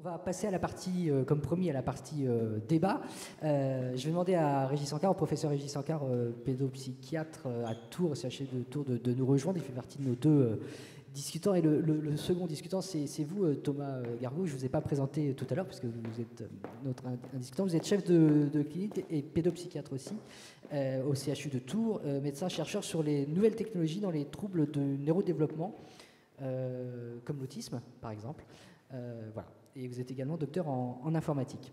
On va passer à la partie, comme promis, à la partie débat. Je vais demander à Régis Sankar, au professeur Régis Sankar, pédopsychiatre à Tours, au CHU de Tours, de nous rejoindre. Il fait partie de nos deux discutants. Et le second discutant, c'est vous, Thomas Gargou. Je ne vous ai pas présenté tout à l'heure, puisque vous êtes un discutant. Vous êtes chef de clinique et pédopsychiatre aussi, au CHU de Tours, médecin-chercheur sur les nouvelles technologies dans les troubles de neurodéveloppement, comme l'autisme, par exemple. Voilà. Et vous êtes également docteur en informatique.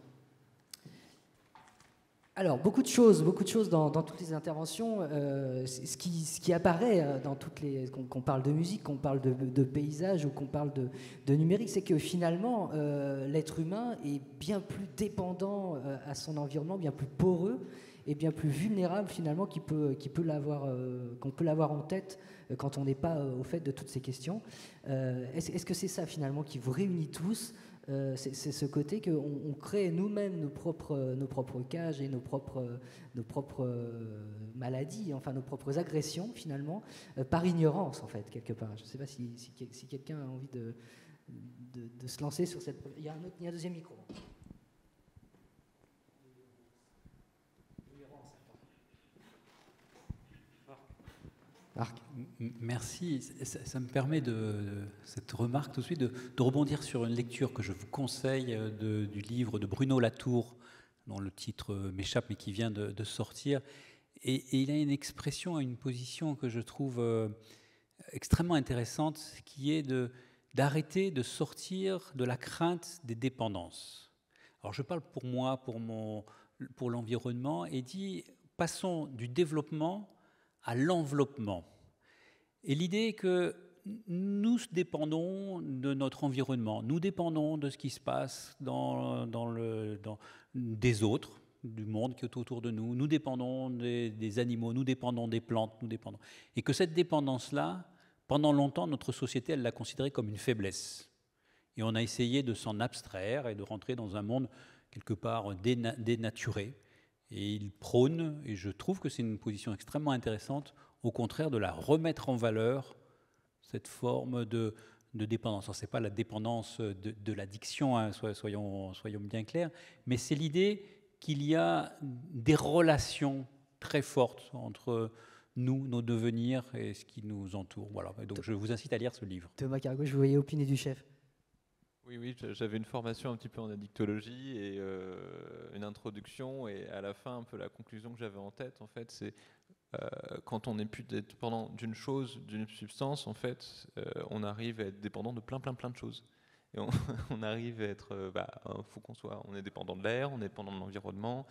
Alors, beaucoup de choses dans toutes les interventions. Ce qui apparaît dans toutes les... qu'on parle de musique, qu'on parle de paysage ou qu'on parle de numérique, c'est que finalement, l'être humain est bien plus dépendant à son environnement, bien plus poreux et bien plus vulnérable finalement qu'on peut l'avoir en tête quand on n'est pas au fait de toutes ces questions. Est-ce que c'est ça finalement qui vous réunit tous ? C'est ce côté qu'on crée nous-mêmes nos propres cages et nos propres maladies, enfin nos propres agressions finalement, par ignorance en fait, quelque part. Je ne sais pas si quelqu'un a envie de se lancer sur cette... Il y a un deuxième micro. Marc. Merci. Ça me permet, cette remarque tout de suite, de rebondir sur une lecture que je vous conseille du livre de Bruno Latour, dont le titre m'échappe, mais qui vient de sortir. Et il a une expression, une position que je trouve extrêmement intéressante, qui est d'arrêter de sortir de la crainte des dépendances. Alors je parle pour moi, pour l'environnement, et dit, passons du développement à l'enveloppement. Et l'idée est que nous dépendons de notre environnement, nous dépendons de ce qui se passe des autres, du monde qui est autour de nous, nous dépendons des animaux, nous dépendons des plantes, et que cette dépendance-là, pendant longtemps, notre société, elle l'a considérée comme une faiblesse. Et on a essayé de s'en abstraire et de rentrer dans un monde quelque part dénaturé. Et il prône, et je trouve que c'est une position extrêmement intéressante, au contraire de la remettre en valeur, cette forme de dépendance. Ce n'est pas la dépendance de l'addiction, hein, soyons bien clairs, mais c'est l'idée qu'il y a des relations très fortes entre nous, nos devenirs et ce qui nous entoure. Voilà. Et donc je vous incite à lire ce livre. Thomas Cargo, je vous voyais opiner du chef. Oui, j'avais une formation un petit peu en addictologie et une introduction, et à la fin, un peu la conclusion que j'avais en tête, en fait, c'est quand on n'est plus dépendant d'une chose, d'une substance, en fait, on arrive à être dépendant de plein de choses. Et on arrive à être, faut on est dépendant de l'air, on est dépendant de l'environnement,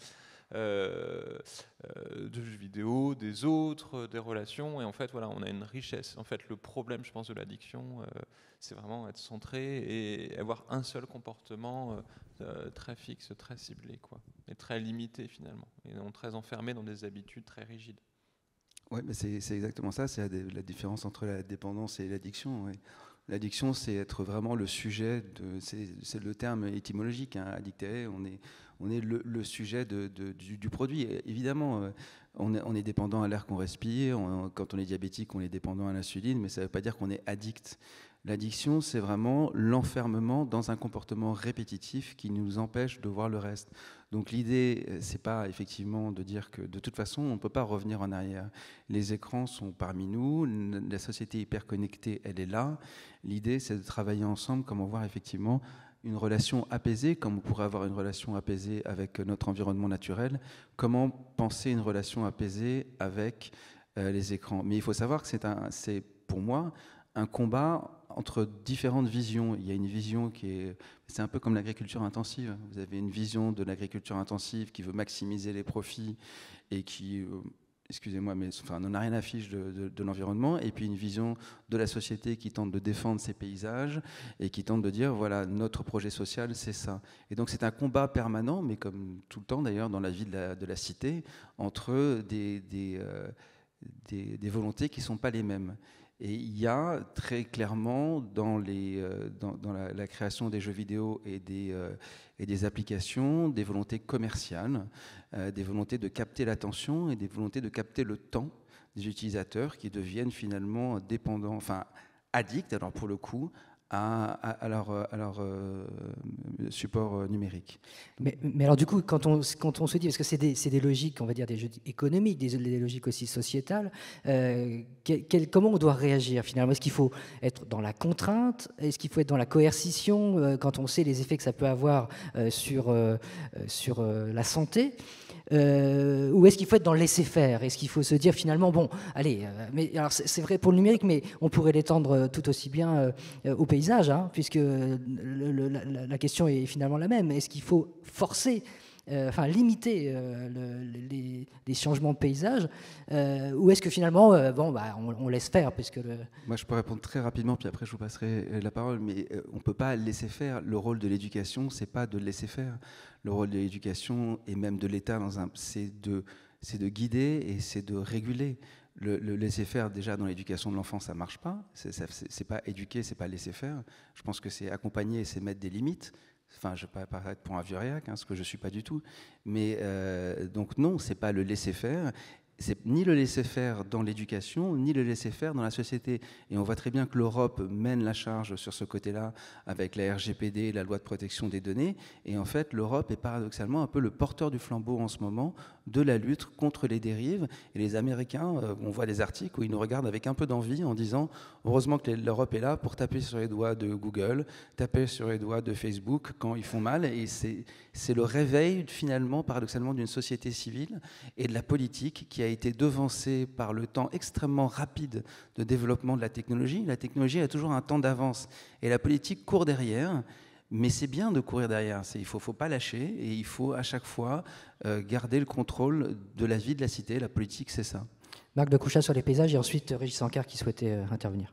de jeux vidéo, des autres, des relations, et en fait, voilà, on a une richesse. En fait, le problème, je pense, de l'addiction, c'est vraiment être centré et avoir un seul comportement très fixe, très ciblé, quoi, et très limité finalement, et non très enfermé dans des habitudes très rigides. Oui, mais c'est exactement ça, c'est la différence entre la dépendance et l'addiction. Ouais. L'addiction, c'est être vraiment le sujet, c'est le terme étymologique, hein, addicté, on est le sujet du produit. Et évidemment, on est dépendant à l'air qu'on respire, quand on est diabétique, on est dépendant à l'insuline, mais ça ne veut pas dire qu'on est addict. L'addiction, c'est vraiment l'enfermement dans un comportement répétitif qui nous empêche de voir le reste. Donc l'idée, c'est pas effectivement de dire que de toute façon, on ne peut pas revenir en arrière. Les écrans sont parmi nous, la société hyper connectée, elle est là. L'idée, c'est de travailler ensemble, comment voir effectivement une relation apaisée, comme on pourrait avoir une relation apaisée avec notre environnement naturel, comment penser une relation apaisée avec les écrans. Mais il faut savoir que c'est pour moi un combat entre différentes visions. Il y a une vision c'est un peu comme l'agriculture intensive. Vous avez une vision de l'agriculture intensive qui veut maximiser les profits et qui, excusez-moi, mais n'en a rien à fiche de l'environnement. Et puis une vision de la société qui tente de défendre ses paysages et qui tente de dire, voilà, notre projet social, c'est ça. Et donc c'est un combat permanent, mais comme tout le temps d'ailleurs dans la vie de la cité, entre des volontés qui ne sont pas les mêmes. Et il y a très clairement dans la création des jeux vidéo et des applications des volontés commerciales, des volontés de capter l'attention et des volontés de capter le temps des utilisateurs qui deviennent finalement dépendants, enfin addicts, alors pour le coup, à leur support numérique. Mais alors du coup, quand on se dit, parce que c'est des logiques, on va dire des logiques économiques, des logiques aussi sociétales, comment on doit réagir finalement? Est-ce qu'il faut être dans la contrainte? Est-ce qu'il faut être dans la coercition quand on sait les effets que ça peut avoir sur la santé? Ou est-ce qu'il faut être dans le laisser-faire? Est-ce qu'il faut se dire finalement, bon, allez, mais alors c'est vrai pour le numérique, mais on pourrait l'étendre tout aussi bien au paysage, hein, puisque la question est finalement la même. Est-ce qu'il faut forcer, limiter les changements de paysage, ou est-ce que finalement, on laisse faire, puisque Moi, je peux répondre très rapidement, puis après je vous passerai la parole, mais on ne peut pas laisser faire. Le rôle de l'éducation, c'est pas de laisser faire. Le rôle de l'éducation, et même de l'État, c'est de guider et c'est de réguler. Le laisser faire, déjà, dans l'éducation de l'enfant, ça ne marche pas. C'est pas éduquer, c'est pas laisser faire. Je pense que c'est accompagner et c'est mettre des limites. Enfin, je ne vais pas paraître pour un vieux réac, ce que je ne suis pas du tout. Mais donc non, ce n'est pas le laisser faire. C'est ni le laisser faire dans l'éducation, ni le laisser faire dans la société. Et on voit très bien que l'Europe mène la charge sur ce côté-là avec la RGPD, la loi de protection des données. Et en fait, l'Europe est paradoxalement un peu le porteur du flambeau en ce moment de la lutte contre les dérives. Et les Américains, on voit des articles où ils nous regardent avec un peu d'envie en disant « Heureusement que l'Europe est là pour taper sur les doigts de Google, taper sur les doigts de Facebook quand ils font mal. » Et c'est le réveil, finalement, paradoxalement, d'une société civile et de la politique qui a été devancée par le temps extrêmement rapide de développement de la technologie. La technologie a toujours un temps d'avance et la politique court derrière. Mais c'est bien de courir derrière, il ne faut pas lâcher et il faut à chaque fois garder le contrôle de la vie de la cité. La politique, c'est ça. Marc de Couchat sur les paysages et ensuite Régis Sankar qui souhaitait intervenir.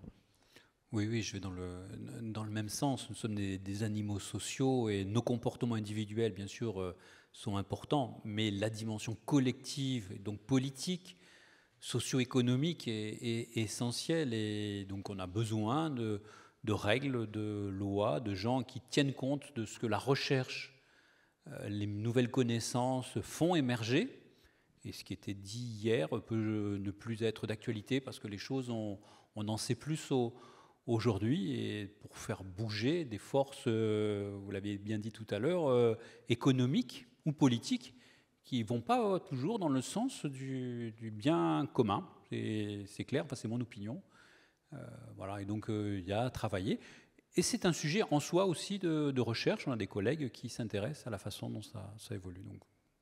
Oui, je vais dans le même sens. Nous sommes des animaux sociaux et nos comportements individuels, bien sûr, sont importants, mais la dimension collective, et donc politique, socio-économique est essentielle et donc on a besoin de règles, de lois, de gens qui tiennent compte de ce que la recherche, les nouvelles connaissances font émerger. Et ce qui était dit hier peut ne plus être d'actualité parce que les choses, on en sait plus aujourd'hui. Et pour faire bouger des forces, vous l'avez bien dit tout à l'heure, économiques ou politiques, qui ne vont pas toujours dans le sens du bien commun. C'est clair, c'est mon opinion. Voilà, et donc il y a à travailler. Et c'est un sujet en soi aussi de recherche. On a des collègues qui s'intéressent à la façon dont ça évolue. Donc.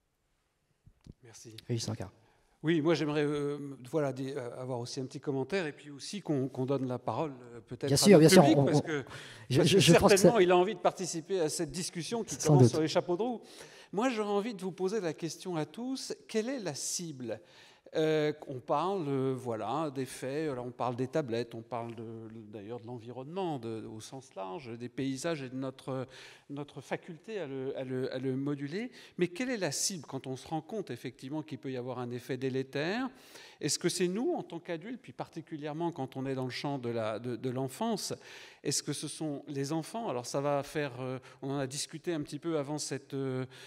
Merci. Régis Sankar. Oui, moi j'aimerais avoir aussi un petit commentaire et puis aussi qu'on donne la parole peut-être à notre public parce que certainement il a envie de participer à cette discussion qui commence sur les chapeaux de roue. Moi j'aurais envie de vous poser la question à tous, quelle est la cible ? On parle des faits, on parle des tablettes, on parle d'ailleurs de l'environnement au sens large, des paysages et de notre faculté à le moduler. Mais quelle est la cible quand on se rend compte effectivement qu'il peut y avoir un effet délétère ? Est-ce que c'est nous en tant qu'adultes, puis particulièrement quand on est dans le champ de l'enfance ? Est-ce que ce sont les enfants ? Alors ça va faire, on en a discuté un petit peu avant cette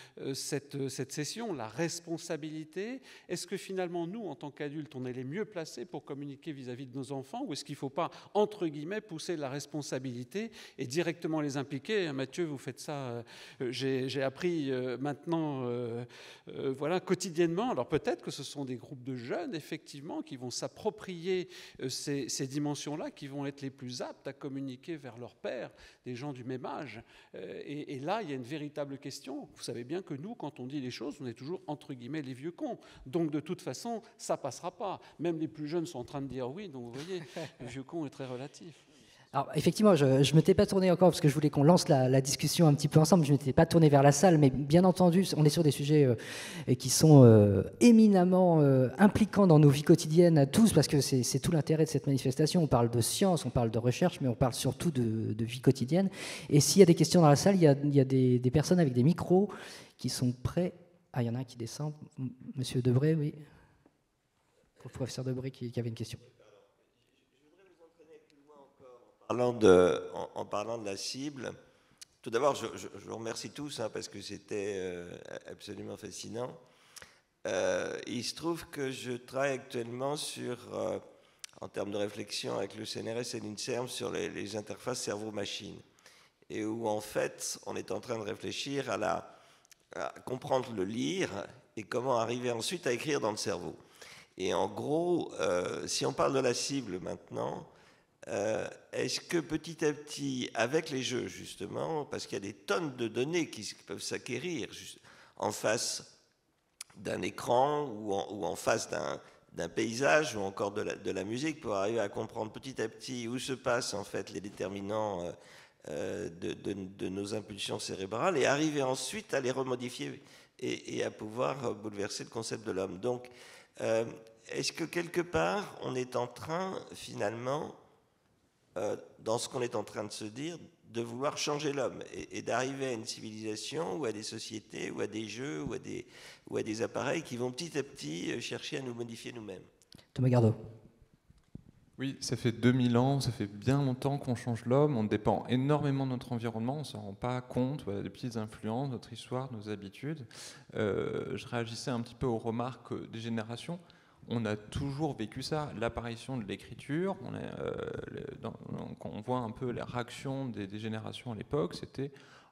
session, la responsabilité. Est-ce que finalement nous, en tant qu'adultes, on est les mieux placés pour communiquer vis-à-vis de nos enfants, ou est-ce qu'il ne faut pas, entre guillemets, pousser la responsabilité et directement les impliquer ? Mathieu, vous faites ça, j'ai appris maintenant, quotidiennement. Alors peut-être que ce sont des groupes de jeunes, effectivement, qui vont s'approprier ces dimensions-là, qui vont être les plus aptes à communiquer vers leurs pairs, des gens du même âge. Et là, il y a une véritable question. Vous savez bien que nous, quand on dit les choses, on est toujours, entre guillemets, les vieux cons. Donc, de toute façon, ça ne passera pas. Même les plus jeunes sont en train de dire oui. Donc, vous voyez, le vieux con est très relatif. Alors, effectivement, je ne m'étais pas tourné encore parce que je voulais qu'on lance la discussion un petit peu ensemble. Je ne m'étais pas tourné vers la salle, mais bien entendu, on est sur des sujets qui sont éminemment impliquants dans nos vies quotidiennes à tous, parce que c'est tout l'intérêt de cette manifestation. On parle de science, on parle de recherche, mais on parle surtout de vie quotidienne. Et s'il y a des questions dans la salle, il y a des personnes avec des micros qui sont prêts. Ah, il y en a un qui descend. Monsieur Debré, oui. Le professeur Debré qui avait une question. En parlant de la cible, tout d'abord, je vous remercie tous parce que c'était absolument fascinant. Il se trouve que je travaille actuellement sur en termes de réflexion avec le CNRS et l'INSERM sur les interfaces cerveau-machine. Et où en fait, on est en train de réfléchir à comprendre le lire et comment arriver ensuite à écrire dans le cerveau. Et en gros, si on parle de la cible maintenant, est-ce que petit à petit, avec les jeux justement, parce qu'il y a des tonnes de données qui peuvent s'acquérir en face d'un écran ou en face d'un paysage ou encore de la musique, pour arriver à comprendre petit à petit où se passent en fait les déterminants de nos impulsions cérébrales et arriver ensuite à les remodifier et à pouvoir bouleverser le concept de l'homme. Donc, est-ce que quelque part, on est en train, finalement, dans ce qu'on est en train de se dire, de vouloir changer l'homme et d'arriver à une civilisation ou à des sociétés ou à des jeux ou à des appareils qui vont petit à petit chercher à nous modifier nous-mêmes? Thomas Gardot. Oui, ça fait 2000 ans, ça fait bien longtemps qu'on change l'homme, on dépend énormément de notre environnement, on ne s'en rend pas compte, voilà, des petites influences, notre histoire, nos habitudes. Je réagissais un petit peu aux remarques des générations. On a toujours vécu ça, l'apparition de l'écriture, quand on voit un peu la réaction des générations à l'époque, c'était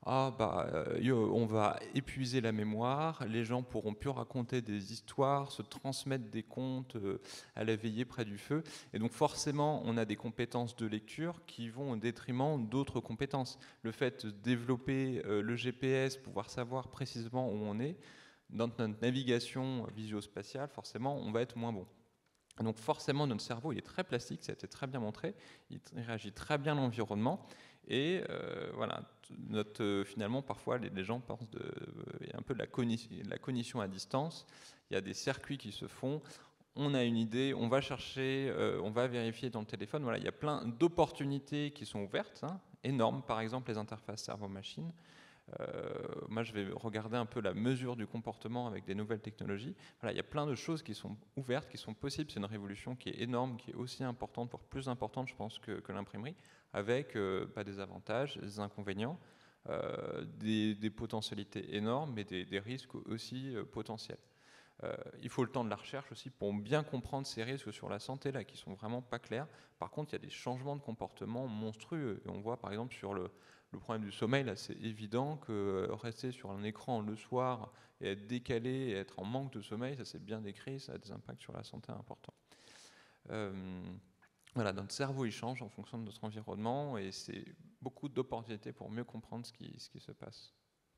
on va épuiser la mémoire, les gens pourront plus raconter des histoires, se transmettre des contes à la veillée près du feu, et donc forcément on a des compétences de lecture qui vont au détriment d'autres compétences. Le fait de développer le GPS, pouvoir savoir précisément où on est, dans notre navigation visio-spatiale, forcément, on va être moins bon. Donc forcément, notre cerveau, il est très plastique, ça a été très bien montré, il réagit très bien à l'environnement, et voilà, finalement, parfois, les gens pensent il y a un peu de la cognition à distance, il y a des circuits qui se font, on a une idée, on va chercher, on va vérifier dans le téléphone, voilà, il y a plein d'opportunités qui sont ouvertes, énormes, par exemple les interfaces cerveau-machine. Moi, je vais regarder un peu la mesure du comportement avec des nouvelles technologies. Voilà, il y a plein de choses qui sont ouvertes, qui sont possibles. C'est une révolution qui est énorme, qui est aussi importante, voire plus importante, je pense, que l'imprimerie, avec des avantages, des inconvénients, des potentialités énormes, mais des risques aussi potentiels. Il faut le temps de la recherche aussi pour bien comprendre ces risques sur la santé là, qui sont vraiment pas clairs. Par contre, il y a des changements de comportement monstrueux. Et on voit par exemple sur le problème du sommeil, là, c'est évident que rester sur un écran le soir et être décalé et être en manque de sommeil, ça c'est bien décrit, ça a des impacts sur la santé importants. Voilà, notre cerveau il change en fonction de notre environnement et c'est beaucoup d'opportunités pour mieux comprendre ce qui se passe.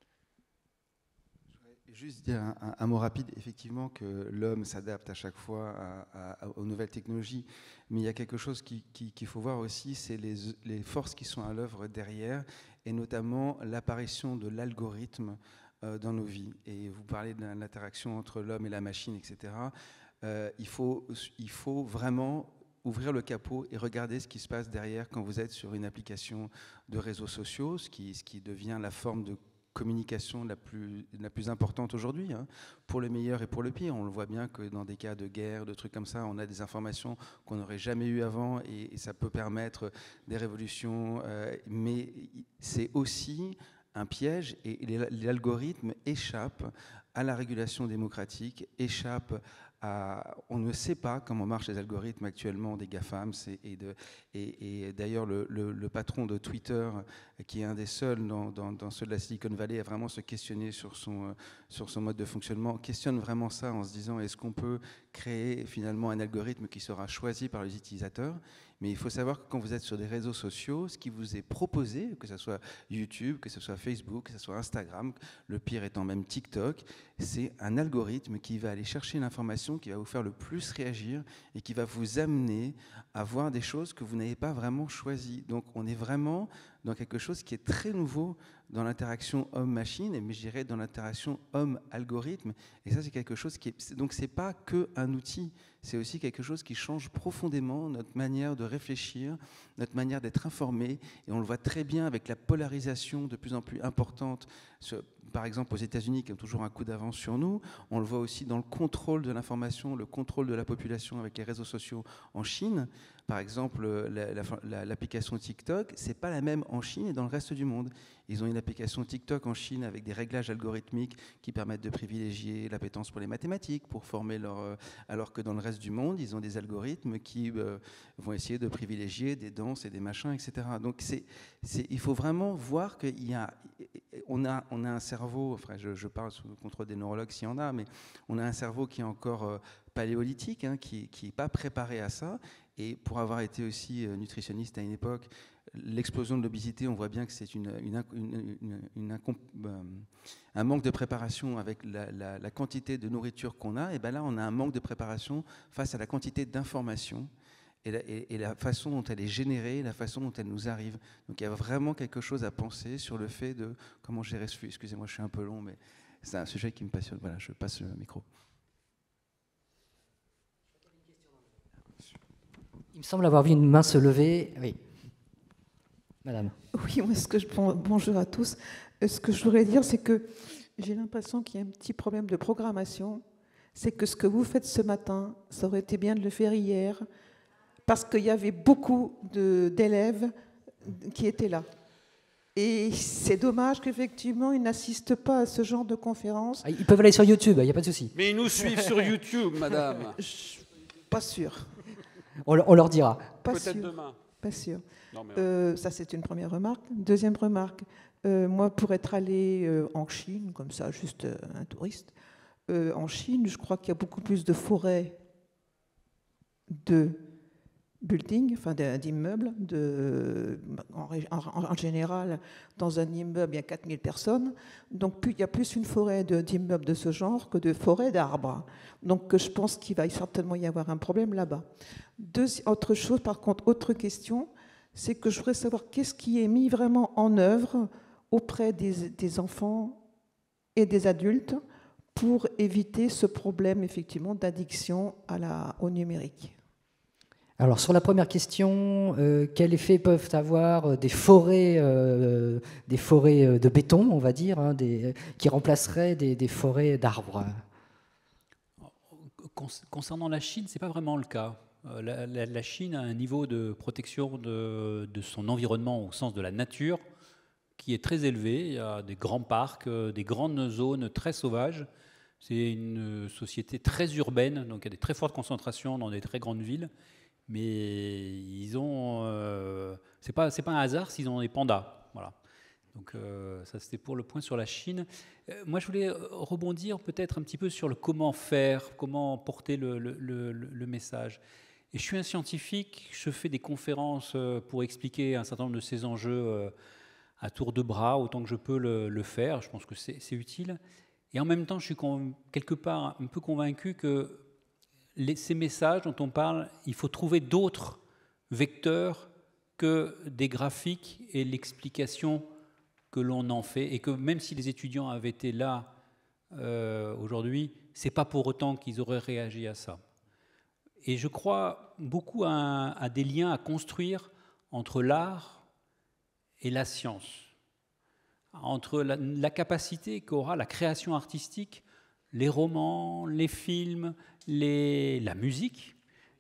Juste dire un mot rapide, effectivement que l'homme s'adapte à chaque fois aux nouvelles technologies, mais il y a quelque chose qu'il faut voir aussi, c'est les forces qui sont à l'œuvre derrière, et notamment l'apparition de l'algorithme dans nos vies. Et vous parlez de l'interaction entre l'homme et la machine, etc. Il faut vraiment ouvrir le capot et regarder ce qui se passe derrière quand vous êtes sur une application de réseaux sociaux, ce qui devient la forme de communication la plus importante aujourd'hui, pour le meilleur et pour le pire. On le voit bien que dans des cas de guerre, de trucs comme ça, on a des informations qu'on n'aurait jamais eues avant et ça peut permettre des révolutions, mais c'est aussi un piège et l'algorithme échappe à la régulation démocratique, échappe on ne sait pas comment marchent les algorithmes actuellement des GAFAM. Et d'ailleurs, le patron de Twitter, qui est un des seuls dans ceux de la Silicon Valley, à vraiment se questionner sur son mode de fonctionnement, questionne vraiment ça en se disant est-ce qu'on peut créer finalement un algorithme qui sera choisi par les utilisateurs? Mais il faut savoir que quand vous êtes sur des réseaux sociaux, ce qui vous est proposé, que ce soit YouTube, que ce soit Facebook, que ce soit Instagram, le pire étant même TikTok, c'est un algorithme qui va aller chercher l'information, qui va vous faire le plus réagir et qui va vous amener à voir des choses que vous n'avez pas vraiment choisies. Donc on est vraiment dans quelque chose qui est très nouveau dans l'interaction homme-machine, mais je dirais dans l'interaction homme-algorithme. Et ça, c'est quelque chose qui est... Donc c'est pas qu'un outil, c'est aussi quelque chose qui change profondément notre manière de réfléchir, notre manière d'être informé. Et on le voit très bien avec la polarisation de plus en plus importante, par exemple aux États-Unis, qui ont toujours un coup d'avance sur nous. On le voit aussi dans le contrôle de l'information, le contrôle de la population avec les réseaux sociaux en Chine. Par exemple, l'application TikTok, c'est pas la même en Chine et dans le reste du monde. Ils ont une application TikTok en Chine avec des réglages algorithmiques qui permettent de privilégier l'appétence pour les mathématiques, pour former alors que dans le reste du monde, ils ont des algorithmes qui vont essayer de privilégier des danses et des machins, etc. Donc il faut vraiment voir qu'on a un cerveau, enfin je parle sous le contrôle des neurologues s'il y en a, mais on a un cerveau qui est encore paléolithique, hein, qui n'est pas préparé à ça. Et pour avoir été aussi nutritionniste à une époque, l'explosion de l'obésité, on voit bien que c'est un manque de préparation avec la quantité de nourriture qu'on a. Et bien là, on a un manque de préparation face à la quantité d'informations et la façon dont elle est générée, la façon dont elle nous arrive. Donc il y a vraiment quelque chose à penser sur le fait de comment gérer ce flux. Excusez-moi, je suis un peu long, mais c'est un sujet qui me passionne. Voilà, je passe le micro. Il me semble avoir vu une main se lever. Oui. Madame. Oui, moi, bonjour à tous. Ce que je voudrais dire, c'est que j'ai l'impression qu'il y a un petit problème de programmation. C'est que ce que vous faites ce matin, ça aurait été bien de le faire hier, parce qu'il y avait beaucoup d'élèves qui étaient là. Et c'est dommage qu'effectivement, ils n'assistent pas à ce genre de conférences. Ils peuvent aller sur YouTube, il n'y a pas de souci. Mais ils nous suivent sur YouTube, madame. Pas sûr. On leur dira. Peut-être demain. Pas sûr. Non, ça, c'est une première remarque. Deuxième remarque, moi, pour être allé en Chine, comme ça, juste un touriste, en Chine, je crois qu'il y a beaucoup plus de forêts de buildings, enfin d'immeubles. En général, dans un immeuble, il y a 4000 personnes. Donc, il y a plus une forêt d'immeubles de ce genre que de forêts d'arbres. Donc, je pense qu'il va certainement y avoir un problème là-bas. Autre chose, par contre, autre question, c'est que je voudrais savoir qu'est-ce qui est mis vraiment en œuvre auprès des enfants et des adultes pour éviter ce problème, effectivement, d'addiction au numérique. Alors, sur la première question, quel effet peuvent avoir des forêts de béton, on va dire, hein, qui remplaceraient des forêts d'arbres? Concernant la Chine, ce n'est pas vraiment le cas. La Chine a un niveau de protection de son environnement au sens de la nature qui est très élevé. Il y a des grands parcs, des grandes zones très sauvages. C'est une société très urbaine, donc il y a des très fortes concentrations dans des très grandes villes. Mais ils ont, c'est pas un hasard s'ils ont des pandas, voilà. Donc ça c'était pour le point sur la Chine. Moi je voulais rebondir peut-être un petit peu sur le comment faire, comment porter le message. Et je suis un scientifique, je fais des conférences pour expliquer un certain nombre de ces enjeux à tour de bras, autant que je peux le faire. Je pense que c'est utile. Et en même temps, je suis quelque part un peu convaincu que ces messages dont on parle, il faut trouver d'autres vecteurs que des graphiques et l'explication que l'on en fait. Et que même si les étudiants avaient été là aujourd'hui, ce n'est pas pour autant qu'ils auraient réagi à ça. Et je crois beaucoup à des liens à construire entre l'art et la science, entre la capacité qu'aura la création artistique, les romans, les films, la musique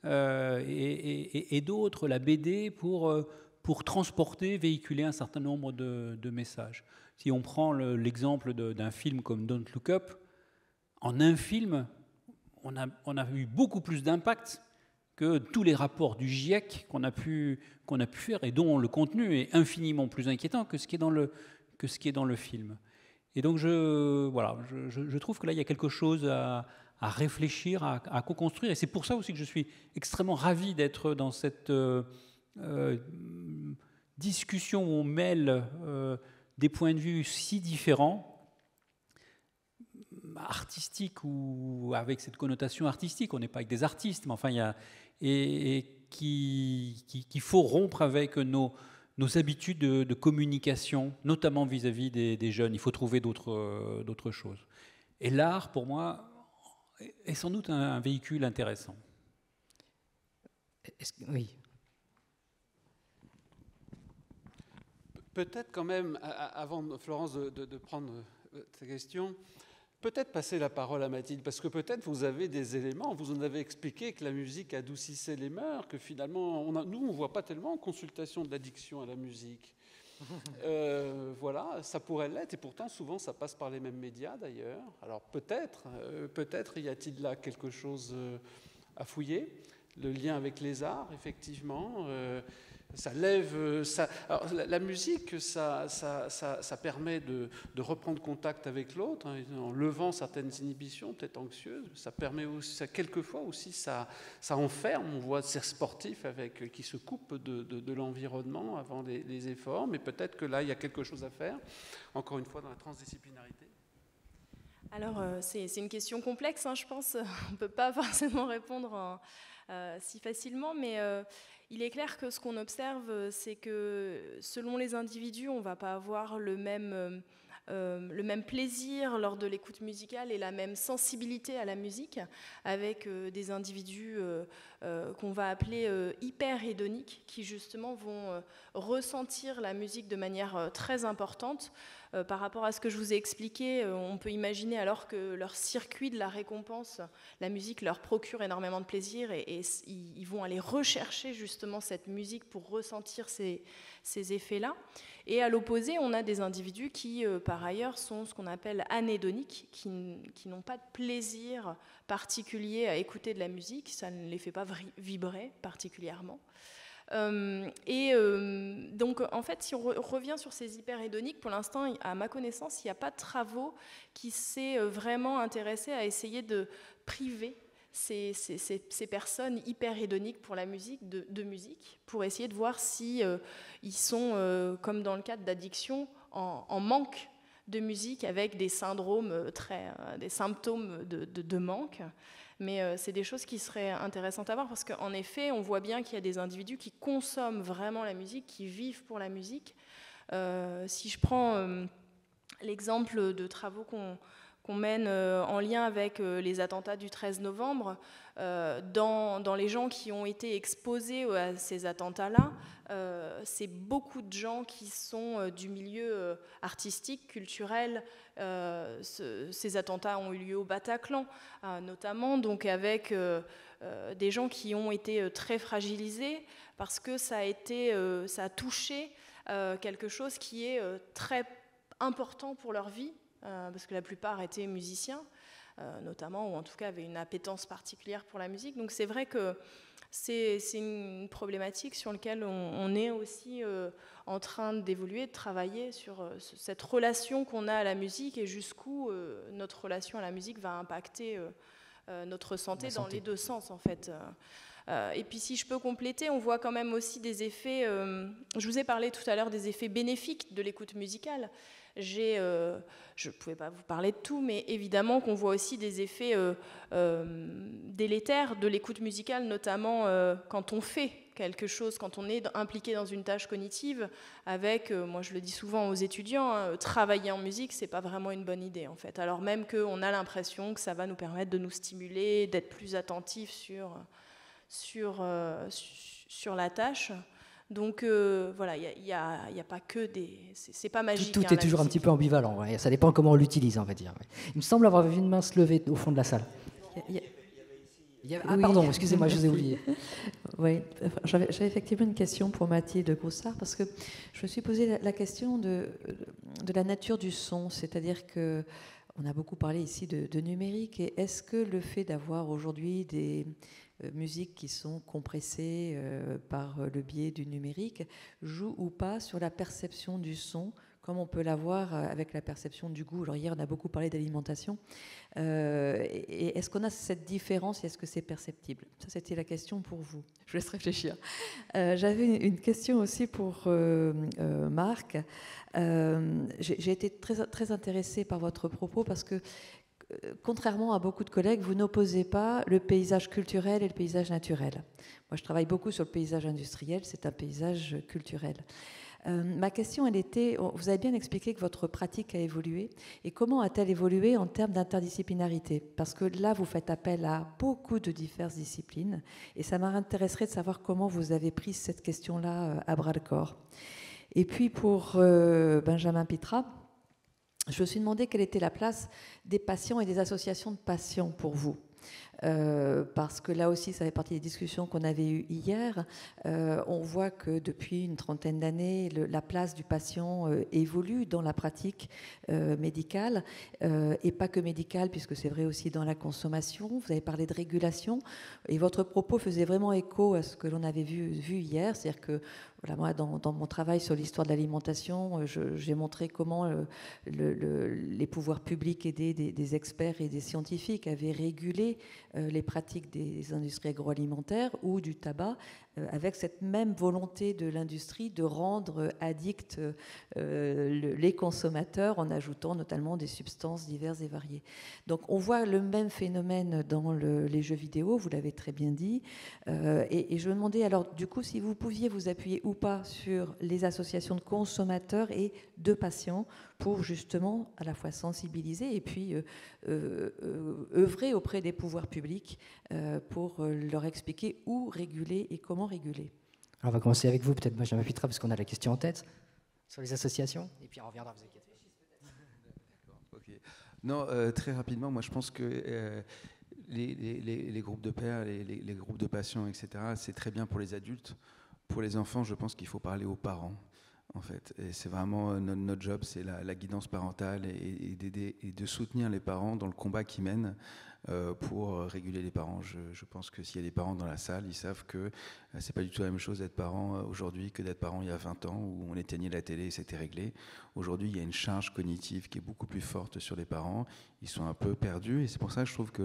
et d'autres, la BD, pour transporter, véhiculer un certain nombre de messages. Si on prend l'exemple d'un film comme Don't Look Up, en un film, on a eu beaucoup plus d'impact que tous les rapports du GIEC qu'on a pu faire et dont le contenu est infiniment plus inquiétant que ce qui est dans le film. Et donc je trouve que là il y a quelque chose à réfléchir, à co-construire. Et c'est pour ça aussi que je suis extrêmement ravi d'être dans cette discussion où on mêle des points de vue si différents, artistiques ou avec cette connotation artistique. On n'est pas avec des artistes, mais enfin, qu'il faut rompre avec nos habitudes de communication, notamment vis-à-vis des jeunes. Il faut trouver d'autres choses. Et l'art, pour moi, est sans doute un véhicule intéressant. Oui. Peut-être quand même, avant Florence de prendre ta question, peut-être passer la parole à Mathilde, parce que peut-être vous avez des éléments, vous en avez expliqué que la musique adoucissait les mœurs, que finalement, nous, on ne voit pas tellement en consultation de l'addiction à la musique. Voilà, ça pourrait l'être, et pourtant, souvent, ça passe par les mêmes médias, d'ailleurs. Alors peut-être y a-t-il là quelque chose à fouiller, le lien avec les arts, effectivement. Ça lève, alors, la musique, ça permet de reprendre contact avec l'autre, hein, en levant certaines inhibitions, peut-être anxieuses. Ça permet aussi, quelquefois aussi, ça enferme. On voit ces sportifs qui se coupent de l'environnement avant les efforts, mais peut-être que là, il y a quelque chose à faire, encore une fois, dans la transdisciplinarité. Alors, c'est une question complexe, hein, je pense. On ne peut pas forcément répondre si facilement, mais il est clair que ce qu'on observe, c'est que selon les individus, on ne va pas avoir le même plaisir lors de l'écoute musicale et la même sensibilité à la musique, avec des individus qu'on va appeler hyper-hédoniques, qui justement vont ressentir la musique de manière très importante. Par rapport à ce que je vous ai expliqué, on peut imaginer alors que leur circuit de la récompense, la musique leur procure énormément de plaisir et ils vont aller rechercher justement cette musique pour ressentir ces effets-là. Et à l'opposé, on a des individus qui, par ailleurs, sont ce qu'on appelle anédoniques, qui n'ont pas de plaisir particulier à écouter de la musique, ça ne les fait pas vibrer particulièrement. Donc, en fait, si on revient sur ces hyperhédoniques, pour l'instant, à ma connaissance, il n'y a pas de travaux qui s'est vraiment intéressé à essayer de priver ces personnes hyperhédoniques pour la musique, de musique, pour essayer de voir si ils sont, comme dans le cadre d'addiction, en manque de musique avec des syndromes, des symptômes de manque. Mais c'est des choses qui seraient intéressantes à voir parce qu'en effet, on voit bien qu'il y a des individus qui consomment vraiment la musique, qui vivent pour la musique. Si je prends l'exemple de travaux qu'on mène en lien avec les attentats du 13 novembre, dans les gens qui ont été exposés à ces attentats-là, c'est beaucoup de gens qui sont du milieu artistique, culturel. Ces attentats ont eu lieu au Bataclan, notamment, donc avec des gens qui ont été très fragilisés parce que ça a touché quelque chose qui est très important pour leur vie, parce que la plupart étaient musiciens, notamment, ou en tout cas avaient une appétence particulière pour la musique. Donc c'est vrai que c'est une problématique sur laquelle on est aussi en train d'évoluer, de travailler sur cette relation qu'on a à la musique et jusqu'où notre relation à la musique va impacter notre santé dans les deux sens, en fait. Et puis si je peux compléter, on voit quand même aussi des effets, je vous ai parlé tout à l'heure des effets bénéfiques de l'écoute musicale. Je ne pouvais pas vous parler de tout, mais évidemment qu'on voit aussi des effets délétères de l'écoute musicale, notamment quand on fait quelque chose, quand on est impliqué dans une tâche cognitive, avec, moi je le dis souvent aux étudiants, hein, travailler en musique, c'est pas vraiment une bonne idée en fait. Alors même qu'on a l'impression que ça va nous permettre de nous stimuler, d'être plus attentifs sur la tâche. Donc voilà, il y a pas que des... C'est pas magique. Tout est toujours un petit peu ambivalent, ouais. Ça dépend comment on l'utilise, on va dire. Il me semble avoir vu une main se lever au fond de la salle. Ah pardon, excusez-moi, je vous ai oublié. Oui, j'avais effectivement une question pour Mathilde Groussard, parce que je me suis posé la question de la nature du son, c'est-à-dire que on a beaucoup parlé ici de numérique, et est-ce que le fait d'avoir aujourd'hui des musiques qui sont compressées par le biais du numérique joue ou pas sur la perception du son, comme on peut l'avoir avec la perception du goût? Alors hier, on a beaucoup parlé d'alimentation. Et est-ce qu'on a cette différence et est-ce que c'est perceptible? Ça, c'était la question pour vous. Je vous laisse réfléchir. J'avais une question aussi pour Marc. J'ai été très intéressée par votre propos parce que, contrairement à beaucoup de collègues, vous n'opposez pas le paysage culturel et le paysage naturel. Moi, je travaille beaucoup sur le paysage industriel, c'est un paysage culturel. Ma question, elle était, vous avez bien expliqué que votre pratique a évolué, et comment a-t-elle évolué en termes d'interdisciplinarité? Parce que là, vous faites appel à beaucoup de diverses disciplines, et ça m'intéresserait de savoir comment vous avez pris cette question-là à bras-le-corps. Et puis pour Benjamin Pitra, je me suis demandé quelle était la place des patients et des associations de patients pour vous. Parce que là aussi, ça fait partie des discussions qu'on avait eues hier. On voit que depuis une trentaine d'années, la place du patient évolue dans la pratique médicale, et pas que médicale, puisque c'est vrai aussi dans la consommation. Vous avez parlé de régulation, et votre propos faisait vraiment écho à ce que l'on avait vu hier, c'est-à-dire que voilà, moi, dans mon travail sur l'histoire de l'alimentation, j'ai montré comment les pouvoirs publics aidés des experts et des scientifiques avaient régulé les pratiques des industries agroalimentaires ou du tabac, avec cette même volonté de l'industrie de rendre addicts les consommateurs en ajoutant notamment des substances diverses et variées. Donc on voit le même phénomène dans les jeux vidéo, vous l'avez très bien dit, et je me demandais alors du coup si vous pouviez vous appuyer ou pas sur les associations de consommateurs et de patients pour justement à la fois sensibiliser et puis œuvrer auprès des pouvoirs publics pour leur expliquer où réguler et comment réguler. Alors on va commencer avec vous, peut-être Benjamin Pitra, parce qu'on a la question en tête sur les associations, et puis on reviendra, vous inquiétez. Okay. Non, très rapidement, moi je pense que les groupes de pairs, les groupes de patients, etc., c'est très bien pour les adultes. Pour les enfants, je pense qu'il faut parler aux parents, en fait. Et c'est vraiment notre job, c'est la guidance parentale et d'aider et de soutenir les parents dans le combat qu'ils mènent pour réguler les parents. Je pense que s'il y a des parents dans la salle, ils savent que c'est pas du tout la même chose d'être parent aujourd'hui que d'être parent il y a 20 ans où on éteignait la télé et c'était réglé. Aujourd'hui, il y a une charge cognitive qui est beaucoup plus forte sur les parents. Ils sont un peu perdus et c'est pour ça que je trouve que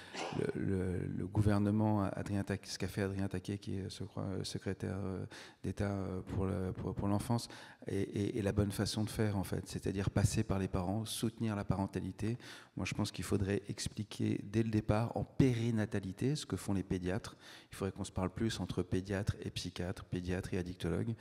le gouvernement, ce qu'a fait Adrien Taquet, qui est, je crois, secrétaire d'État pour l'enfance, est la bonne façon de faire, en fait. C'est-à-dire passer par les parents, soutenir la parentalité. Moi, je pense qu'il faudrait expliquer dès le départ, en périnatalité, ce que font les pédiatres. Il faudrait qu'on se parle plus entre pédiatres et psychiatres, pédiatres et addictologues,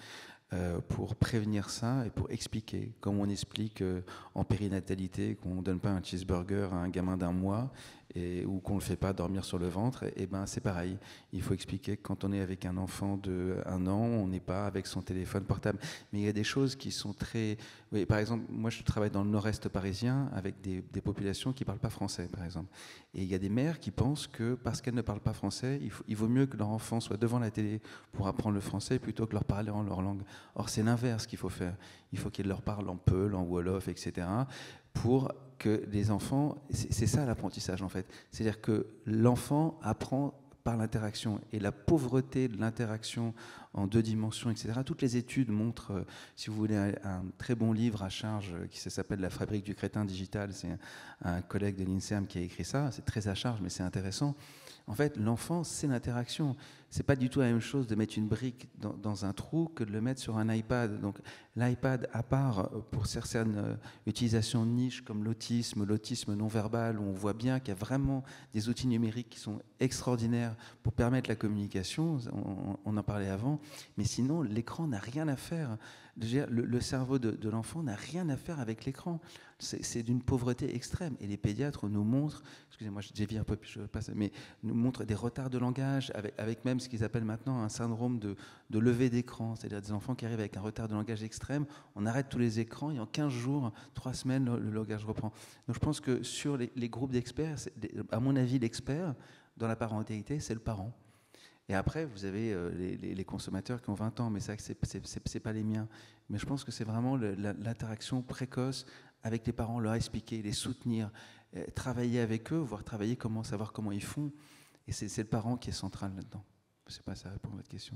pour prévenir ça et pour expliquer, comme on explique en périnatalité qu'on ne donne pas un cheeseburger à un gamin d'1 mois ou qu'on ne le fait pas dormir sur le ventre, et ben c'est pareil. Il faut expliquer que quand on est avec un enfant de 1 an, on n'est pas avec son téléphone portable. Mais il y a des choses qui sont très... Oui, par exemple, moi je travaille dans le nord-est parisien avec des populations qui ne parlent pas français, par exemple. Et il y a des mères qui pensent que parce qu'elles ne parlent pas français, il vaut mieux que leur enfant soit devant la télé pour apprendre le français plutôt que leur parler en leur langue. Or, c'est l'inverse qu'il faut faire. Il faut qu'ils leur parlent en peul, en wolof, etc. pour que les enfants... C'est ça l'apprentissage, en fait. C'est-à-dire que l'enfant apprend par l'interaction. Et la pauvreté de l'interaction en 2 dimensions, etc. Toutes les études montrent, si vous voulez, un très bon livre à charge qui s'appelle « La fabrique du crétin digital ». C'est un collègue de l'INSERM qui a écrit ça. C'est très à charge, mais c'est intéressant. En fait, l'enfant, c'est l'interaction. C'est pas du tout la même chose de mettre une brique dans un trou que de le mettre sur un iPad. Donc l'iPad, à part pour certaines utilisations de niche comme l'autisme non-verbal, où on voit bien qu'il y a vraiment des outils numériques qui sont extraordinaires pour permettre la communication, on en parlait avant, mais sinon l'écran n'a rien à faire. Le cerveau de l'enfant n'a rien à faire avec l'écran. C'est d'une pauvreté extrême. Et les pédiatres nous montrent, excusez-moi, je dévie un peu, je passe, mais nous montrent des retards de langage, avec même ce qu'ils appellent maintenant un syndrome de levée d'écran. C'est-à-dire des enfants qui arrivent avec un retard de langage extrême, on arrête tous les écrans et en 15 jours, 3 semaines, le langage reprend. Donc je pense que sur les groupes d'experts, à mon avis, l'expert dans la parentalité, c'est le parent. Et après, vous avez les consommateurs qui ont 20 ans, mais ça, c'est pas les miens. Mais je pense que c'est vraiment l'interaction précoce avec les parents, leur expliquer, les soutenir, travailler avec eux, savoir comment ils font. Et c'est le parent qui est central là-dedans. Je ne sais pas si ça répond à votre question.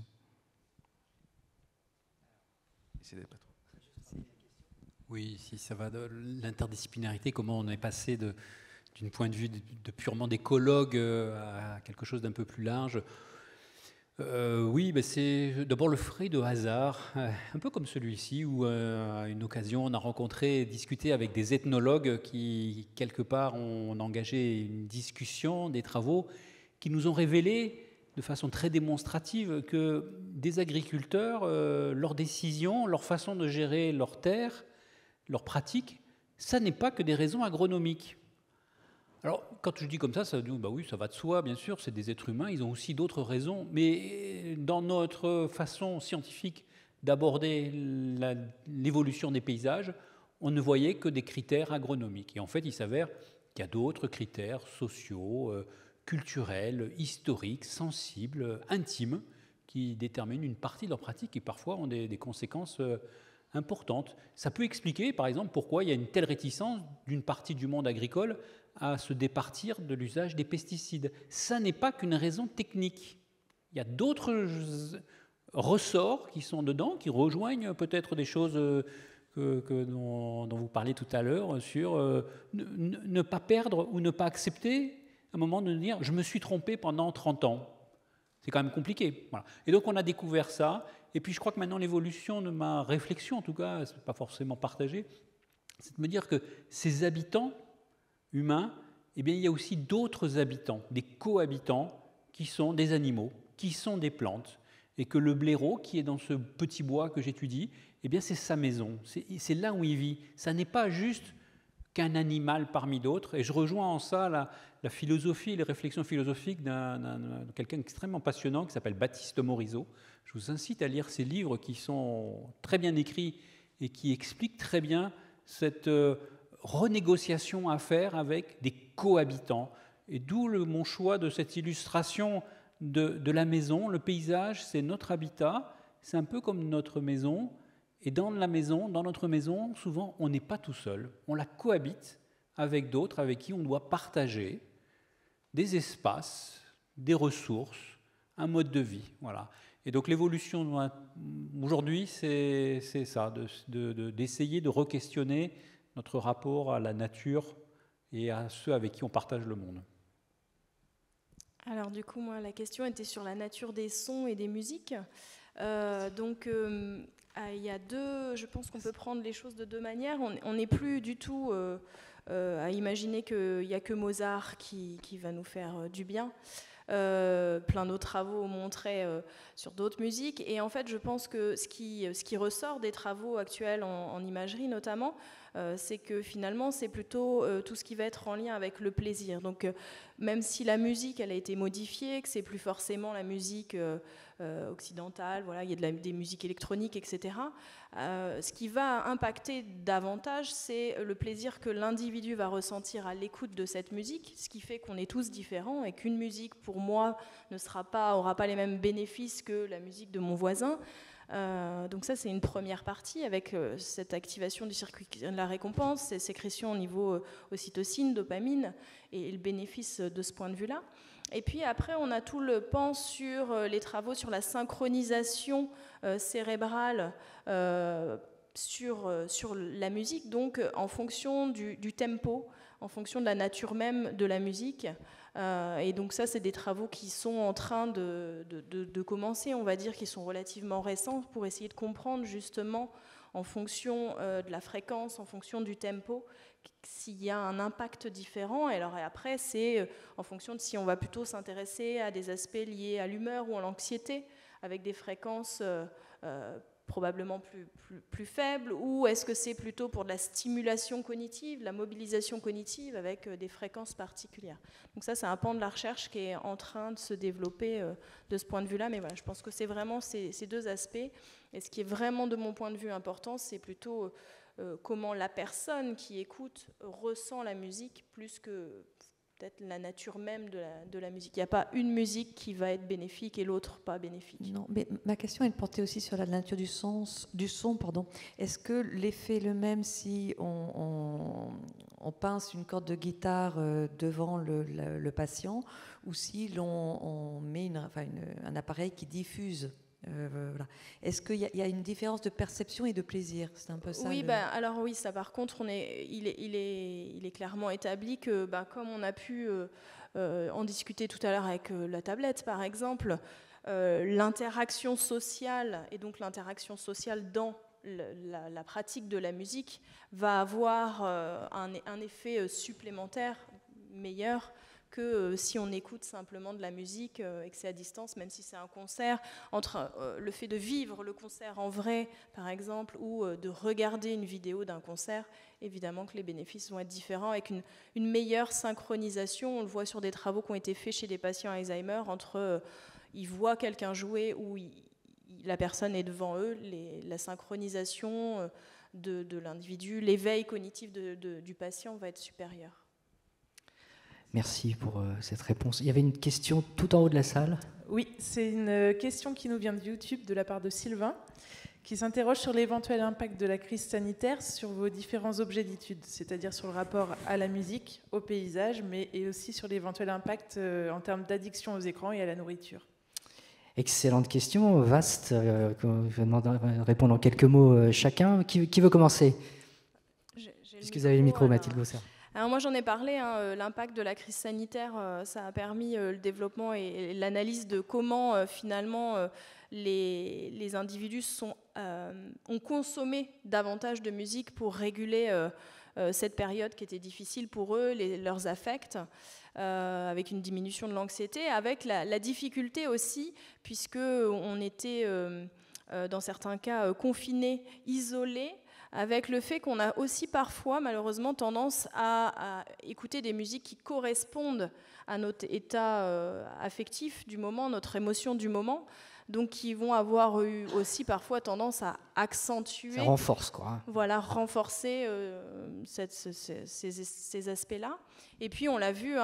Essayez d'être pas trop. Oui, si ça va de l'interdisciplinarité, comment on est passé d'un point de vue de purement d'écologue à quelque chose d'un peu plus large. Oui, ben c'est d'abord le fruit de hasard, un peu comme celui-ci, où à une occasion on a rencontré et discuté avec des ethnologues qui, quelque part, ont engagé une discussion, des travaux, qui nous ont révélé de façon très démonstrative que des agriculteurs, leurs décisions, leur façon de gérer leurs terres, leurs pratiques, ça n'est pas que des raisons agronomiques. Alors, quand je dis comme ça dit, bah oui, ça va de soi, bien sûr, c'est des êtres humains, ils ont aussi d'autres raisons, mais dans notre façon scientifique d'aborder l'évolution des paysages, on ne voyait que des critères agronomiques. Et en fait, il s'avère qu'il y a d'autres critères sociaux, culturels, historiques, sensibles, intimes, qui déterminent une partie de leur pratique et parfois ont des conséquences importantes. Ça peut expliquer, par exemple, pourquoi il y a une telle réticence d'une partie du monde agricole à se départir de l'usage des pesticides. Ça n'est pas qu'une raison technique. Il y a d'autres ressorts qui sont dedans, qui rejoignent peut-être des choses dont vous parliez tout à l'heure, sur ne pas perdre ou ne pas accepter à un moment de dire « je me suis trompé pendant 30 ans ». C'est quand même compliqué. Voilà. Et donc on a découvert ça, et puis je crois que maintenant l'évolution de ma réflexion, en tout cas, ce n'est pas forcément partagé, c'est de me dire que ces habitants humains, eh bien, il y a aussi d'autres habitants, des cohabitants, qui sont des animaux, qui sont des plantes, et que le blaireau, qui est dans ce petit bois que j'étudie, eh bien, c'est sa maison, c'est là où il vit. Ça n'est pas juste qu'un animal parmi d'autres, et je rejoins en ça la philosophie, les réflexions philosophiques de quelqu'un d'extrêmement passionnant qui s'appelle Baptiste Morisot. Je vous incite à lire ses livres qui sont très bien écrits et qui expliquent très bien cette renégociation à faire avec des cohabitants. Et d'où mon choix de cette illustration de la maison. Le paysage, c'est notre habitat, c'est un peu comme notre maison. Et dans notre maison, souvent, on n'est pas tout seul. On la cohabite avec d'autres avec qui on doit partager des espaces, des ressources, un mode de vie. Voilà. Et donc l'évolution aujourd'hui, c'est ça, d'essayer de re-questionner notre rapport à la nature et à ceux avec qui on partage le monde. Alors du coup, moi, la question était sur la nature des sons et des musiques. Il y a je pense qu'on peut prendre les choses de deux manières. On n'est plus du tout à imaginer qu'il n'y a que Mozart qui va nous faire du bien. Plein d'autres travaux montraient sur d'autres musiques. Et en fait, je pense que ce qui ressort des travaux actuels en imagerie notamment, c'est que finalement, c'est plutôt tout ce qui va être en lien avec le plaisir. Donc, même si la musique, elle a été modifiée, que c'est plus forcément la musique occidentale, voilà, il y a des musiques électroniques, etc. Ce qui va impacter davantage, c'est le plaisir que l'individu va ressentir à l'écoute de cette musique, ce qui fait qu'on est tous différents et qu'une musique, pour moi, aura pas les mêmes bénéfices que la musique de mon voisin. Donc ça, c'est une première partie avec cette activation du circuit de la récompense, ces sécrétions au niveau ocytocine, dopamine et le bénéfice de ce point de vue-là. Et puis après, on a tout le pan sur les travaux sur la synchronisation cérébrale sur la musique, donc en fonction du tempo, en fonction de la nature même de la musique. Et donc ça, c'est des travaux qui sont en train de commencer, on va dire, qui sont relativement récents, pour essayer de comprendre justement, en fonction de la fréquence, en fonction du tempo, s'il y a un impact différent. Et alors après, c'est en fonction de si on va plutôt s'intéresser à des aspects liés à l'humeur ou à l'anxiété, avec des fréquences probablement plus faible, ou est-ce que c'est plutôt pour de la stimulation cognitive, la mobilisation cognitive avec des fréquences particulières. Donc ça, c'est un pan de la recherche qui est en train de se développer de ce point de vue-là, mais voilà, je pense que c'est vraiment ces deux aspects, et ce qui est vraiment de mon point de vue important, c'est plutôt comment la personne qui écoute ressent la musique plus que peut-être la nature même de la musique. Il n'y a pas une musique qui va être bénéfique et l'autre pas bénéfique. Non, mais ma question, elle portait aussi sur la nature du son. Est-ce que l'effet est le même si on pince une corde de guitare devant le patient ou si l'on met un appareil qui diffuse voilà. Est-ce qu'il y a une différence de perception et de plaisir? C'est un peu ça. Oui, alors oui, ça par contre, il est clairement établi que, comme on a pu en discuter tout à l'heure avec la tablette, par exemple, l'interaction sociale, et donc l'interaction sociale dans la pratique de la musique, va avoir un effet supplémentaire meilleur que si on écoute simplement de la musique et que c'est à distance, même si c'est un concert, entre le fait de vivre le concert en vrai, par exemple, ou de regarder une vidéo d'un concert, évidemment que les bénéfices vont être différents, avec une meilleure synchronisation. On le voit sur des travaux qui ont été faits chez des patients Alzheimer, entre ils voient quelqu'un jouer ou la personne est devant eux, la synchronisation de l'individu, l'éveil cognitif du patient va être supérieur. Merci pour cette réponse. Il y avait une question tout en haut de la salle. Oui, c'est une question qui nous vient de YouTube de la part de Sylvain, qui s'interroge sur l'éventuel impact de la crise sanitaire sur vos différents objets d'étude, c'est-à-dire sur le rapport à la musique, au paysage, mais et aussi sur l'éventuel impact en termes d'addiction aux écrans et à la nourriture. Excellente question, vaste. Je vais demander de répondre en quelques mots chacun. Qui veut commencer? Puisque vous avez le micro, Mathilde Gossard. Alors moi j'en ai parlé, l'impact de la crise sanitaire, ça a permis le développement et l'analyse de comment finalement les individus ont consommé davantage de musique pour réguler cette période qui était difficile pour eux, leurs affects, avec une diminution de l'anxiété, avec la difficulté aussi, puisqu'on était dans certains cas confinés, isolés, avec le fait qu'on a aussi parfois, malheureusement, tendance à écouter des musiques qui correspondent à notre état affectif du moment, notre émotion du moment, donc qui vont avoir eu aussi parfois tendance à accentuer... Ça renforce, quoi. Voilà, renforcer ces aspects-là. Et puis, on l'a vu,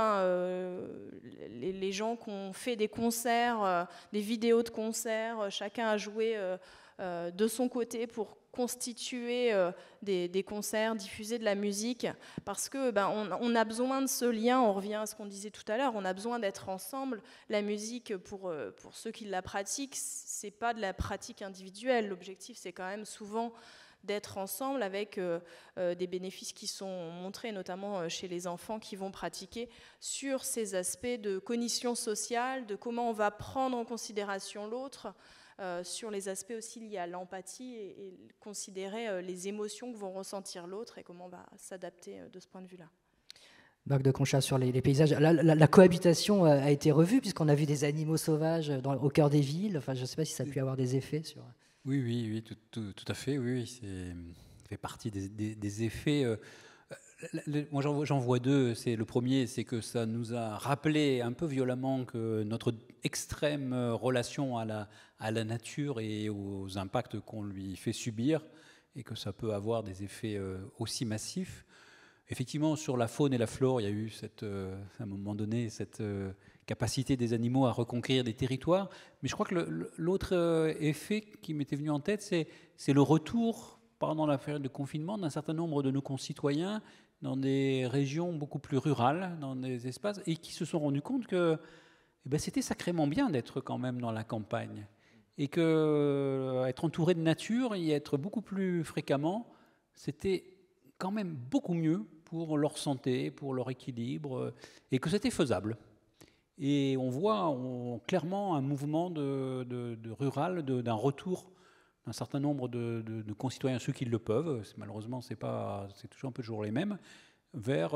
les gens qui ont fait des concerts, des vidéos de concerts, chacun a joué de son côté pour constituer des concerts, diffuser de la musique, parce que on a besoin de ce lien, on revient à ce qu'on disait tout à l'heure, on a besoin d'être ensemble. La musique, pour ceux qui la pratiquent, c'est pas de la pratique individuelle, l'objectif c'est quand même souvent d'être ensemble avec des bénéfices qui sont montrés, notamment chez les enfants qui vont pratiquer sur ces aspects de cognition sociale, de comment on va prendre en considération l'autre, sur les aspects aussi liés à l'empathie et considérer les émotions que vont ressentir l'autre et comment on va s'adapter de ce point de vue-là. Marc de Conchat, sur les paysages, la cohabitation a été revue puisqu'on a vu des animaux sauvages au cœur des villes. Enfin, je ne sais pas si ça a pu avoir des effets sur... Oui, tout à fait. Oui, ça fait partie des effets... Moi, j'en vois deux. Le premier, c'est que ça nous a rappelé un peu violemment que notre extrême relation à la nature et aux impacts qu'on lui fait subir, et que ça peut avoir des effets aussi massifs. Effectivement, sur la faune et la flore, il y a eu à un moment donné cette capacité des animaux à reconquérir des territoires. Mais je crois que l'autre effet qui m'était venu en tête, c'est le retour, pendant la période de confinement, d'un certain nombre de nos concitoyens dans des régions beaucoup plus rurales, dans des espaces, et qui se sont rendus compte que c'était sacrément bien d'être quand même dans la campagne. Et qu'être entouré de nature, y être beaucoup plus fréquemment, c'était quand même beaucoup mieux pour leur santé, pour leur équilibre, et que c'était faisable. Et on voit clairement un mouvement de rural, d'un retour d'un certain nombre de concitoyens, ceux qui le peuvent, malheureusement c'est toujours un peu toujours les mêmes, vers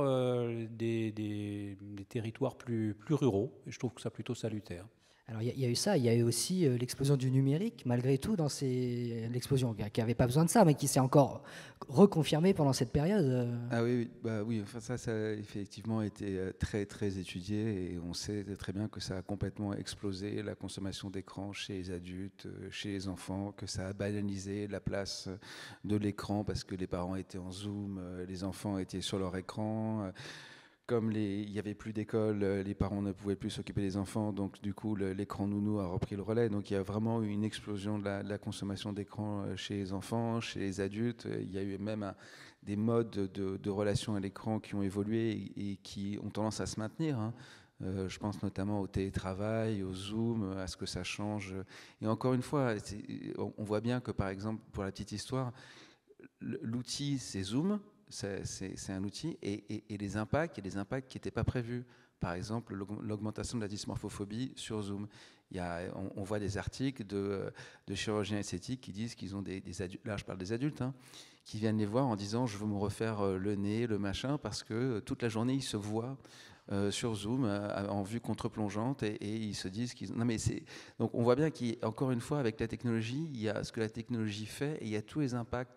des territoires plus ruraux. Et je trouve que ça plutôt salutaire. Alors il y a eu ça, il y a eu aussi l'explosion du numérique, malgré tout, l'explosion qui n'avait pas besoin de ça, mais qui s'est encore reconfirmée pendant cette période. Ah oui, enfin ça a effectivement été très très étudié, et on sait très bien que ça a complètement explosé la consommation d'écran chez les adultes, chez les enfants, que ça a banalisé la place de l'écran parce que les parents étaient en Zoom, les enfants étaient sur leur écran. Comme il n'y avait plus d'école, les parents ne pouvaient plus s'occuper des enfants, donc du coup l'écran nounou a repris le relais. Donc il y a vraiment eu une explosion de la consommation d'écran chez les enfants, chez les adultes. Il y a eu même des modes de relation à l'écran qui ont évolué et qui ont tendance à se maintenir. Je pense notamment au télétravail, au Zoom, à ce que ça change. Et encore une fois, on voit bien que, par exemple, pour la petite histoire, l'outil c'est Zoom. C'est un outil, et les impacts, il y a des impacts qui n'étaient pas prévus. Par exemple, l'augmentation de la dysmorphophobie sur Zoom. On voit des articles de chirurgiens esthétiques qui disent qu'ils ont des adultes, là je parle des adultes, qui viennent les voir en disant je veux me refaire le nez, le machin, parce que toute la journée ils se voient sur Zoom en vue contre-plongeante, et ils se disent qu'ils... Non, mais donc on voit bien qu'encore une fois avec la technologie, il y a ce que la technologie fait, et il y a tous les impacts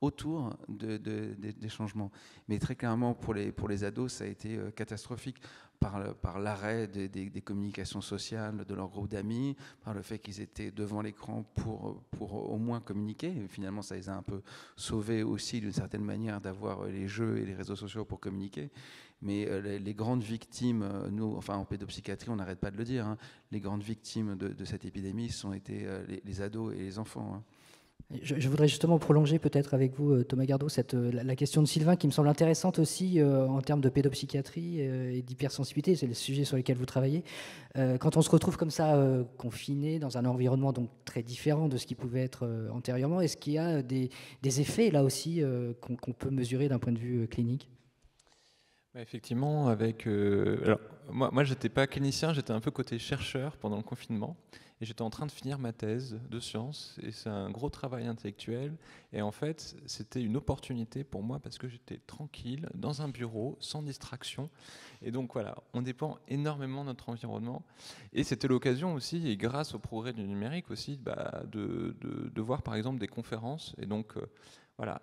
autour des changements. Mais très clairement, pour les ados, ça a été catastrophique par l'arrêt des communications sociales de leur groupe d'amis, par le fait qu'ils étaient devant l'écran pour au moins communiquer. Et finalement, ça les a un peu sauvés aussi d'une certaine manière d'avoir les jeux et les réseaux sociaux pour communiquer. Mais les grandes victimes, nous, enfin en pédopsychiatrie, on n'arrête pas de le dire, hein, les grandes victimes de cette épidémie ont été les ados et les enfants. Hein. Je voudrais justement prolonger peut-être avec vous, Thomas Gardot, la question de Sylvain qui me semble intéressante aussi en termes de pédopsychiatrie et d'hypersensibilité, c'est le sujet sur lequel vous travaillez. Quand on se retrouve comme ça, confiné dans un environnement donc très différent de ce qui pouvait être antérieurement, est-ce qu'il y a des effets là aussi qu'on peut mesurer d'un point de vue clinique ? Effectivement, alors, moi j'étais pas clinicien, j'étais un peu côté chercheur pendant le confinement. Et j'étais en train de finir ma thèse de sciences, et c'est un gros travail intellectuel. Et en fait, c'était une opportunité pour moi parce que j'étais tranquille, dans un bureau, sans distraction. Et donc voilà, on dépend énormément de notre environnement. Et c'était l'occasion aussi, et grâce au progrès du numérique aussi, de voir par exemple des conférences. Et donc voilà,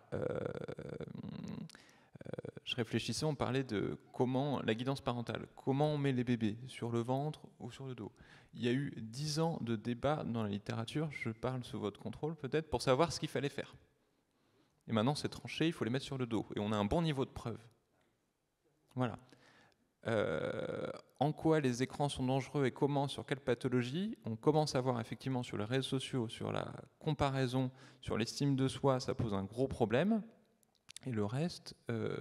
je réfléchissais, on parlait de comment la guidance parentale, comment on met les bébés, sur le ventre ou sur le dos. Il y a eu 10 ans de débat dans la littérature, je parle sous votre contrôle peut-être, pour savoir ce qu'il fallait faire. Et maintenant c'est tranché, il faut les mettre sur le dos. Et on a un bon niveau de preuve. Voilà. En quoi les écrans sont dangereux et comment, sur quelle pathologie, on commence à voir effectivement sur les réseaux sociaux, sur la comparaison, sur l'estime de soi, ça pose un gros problème. Et le reste,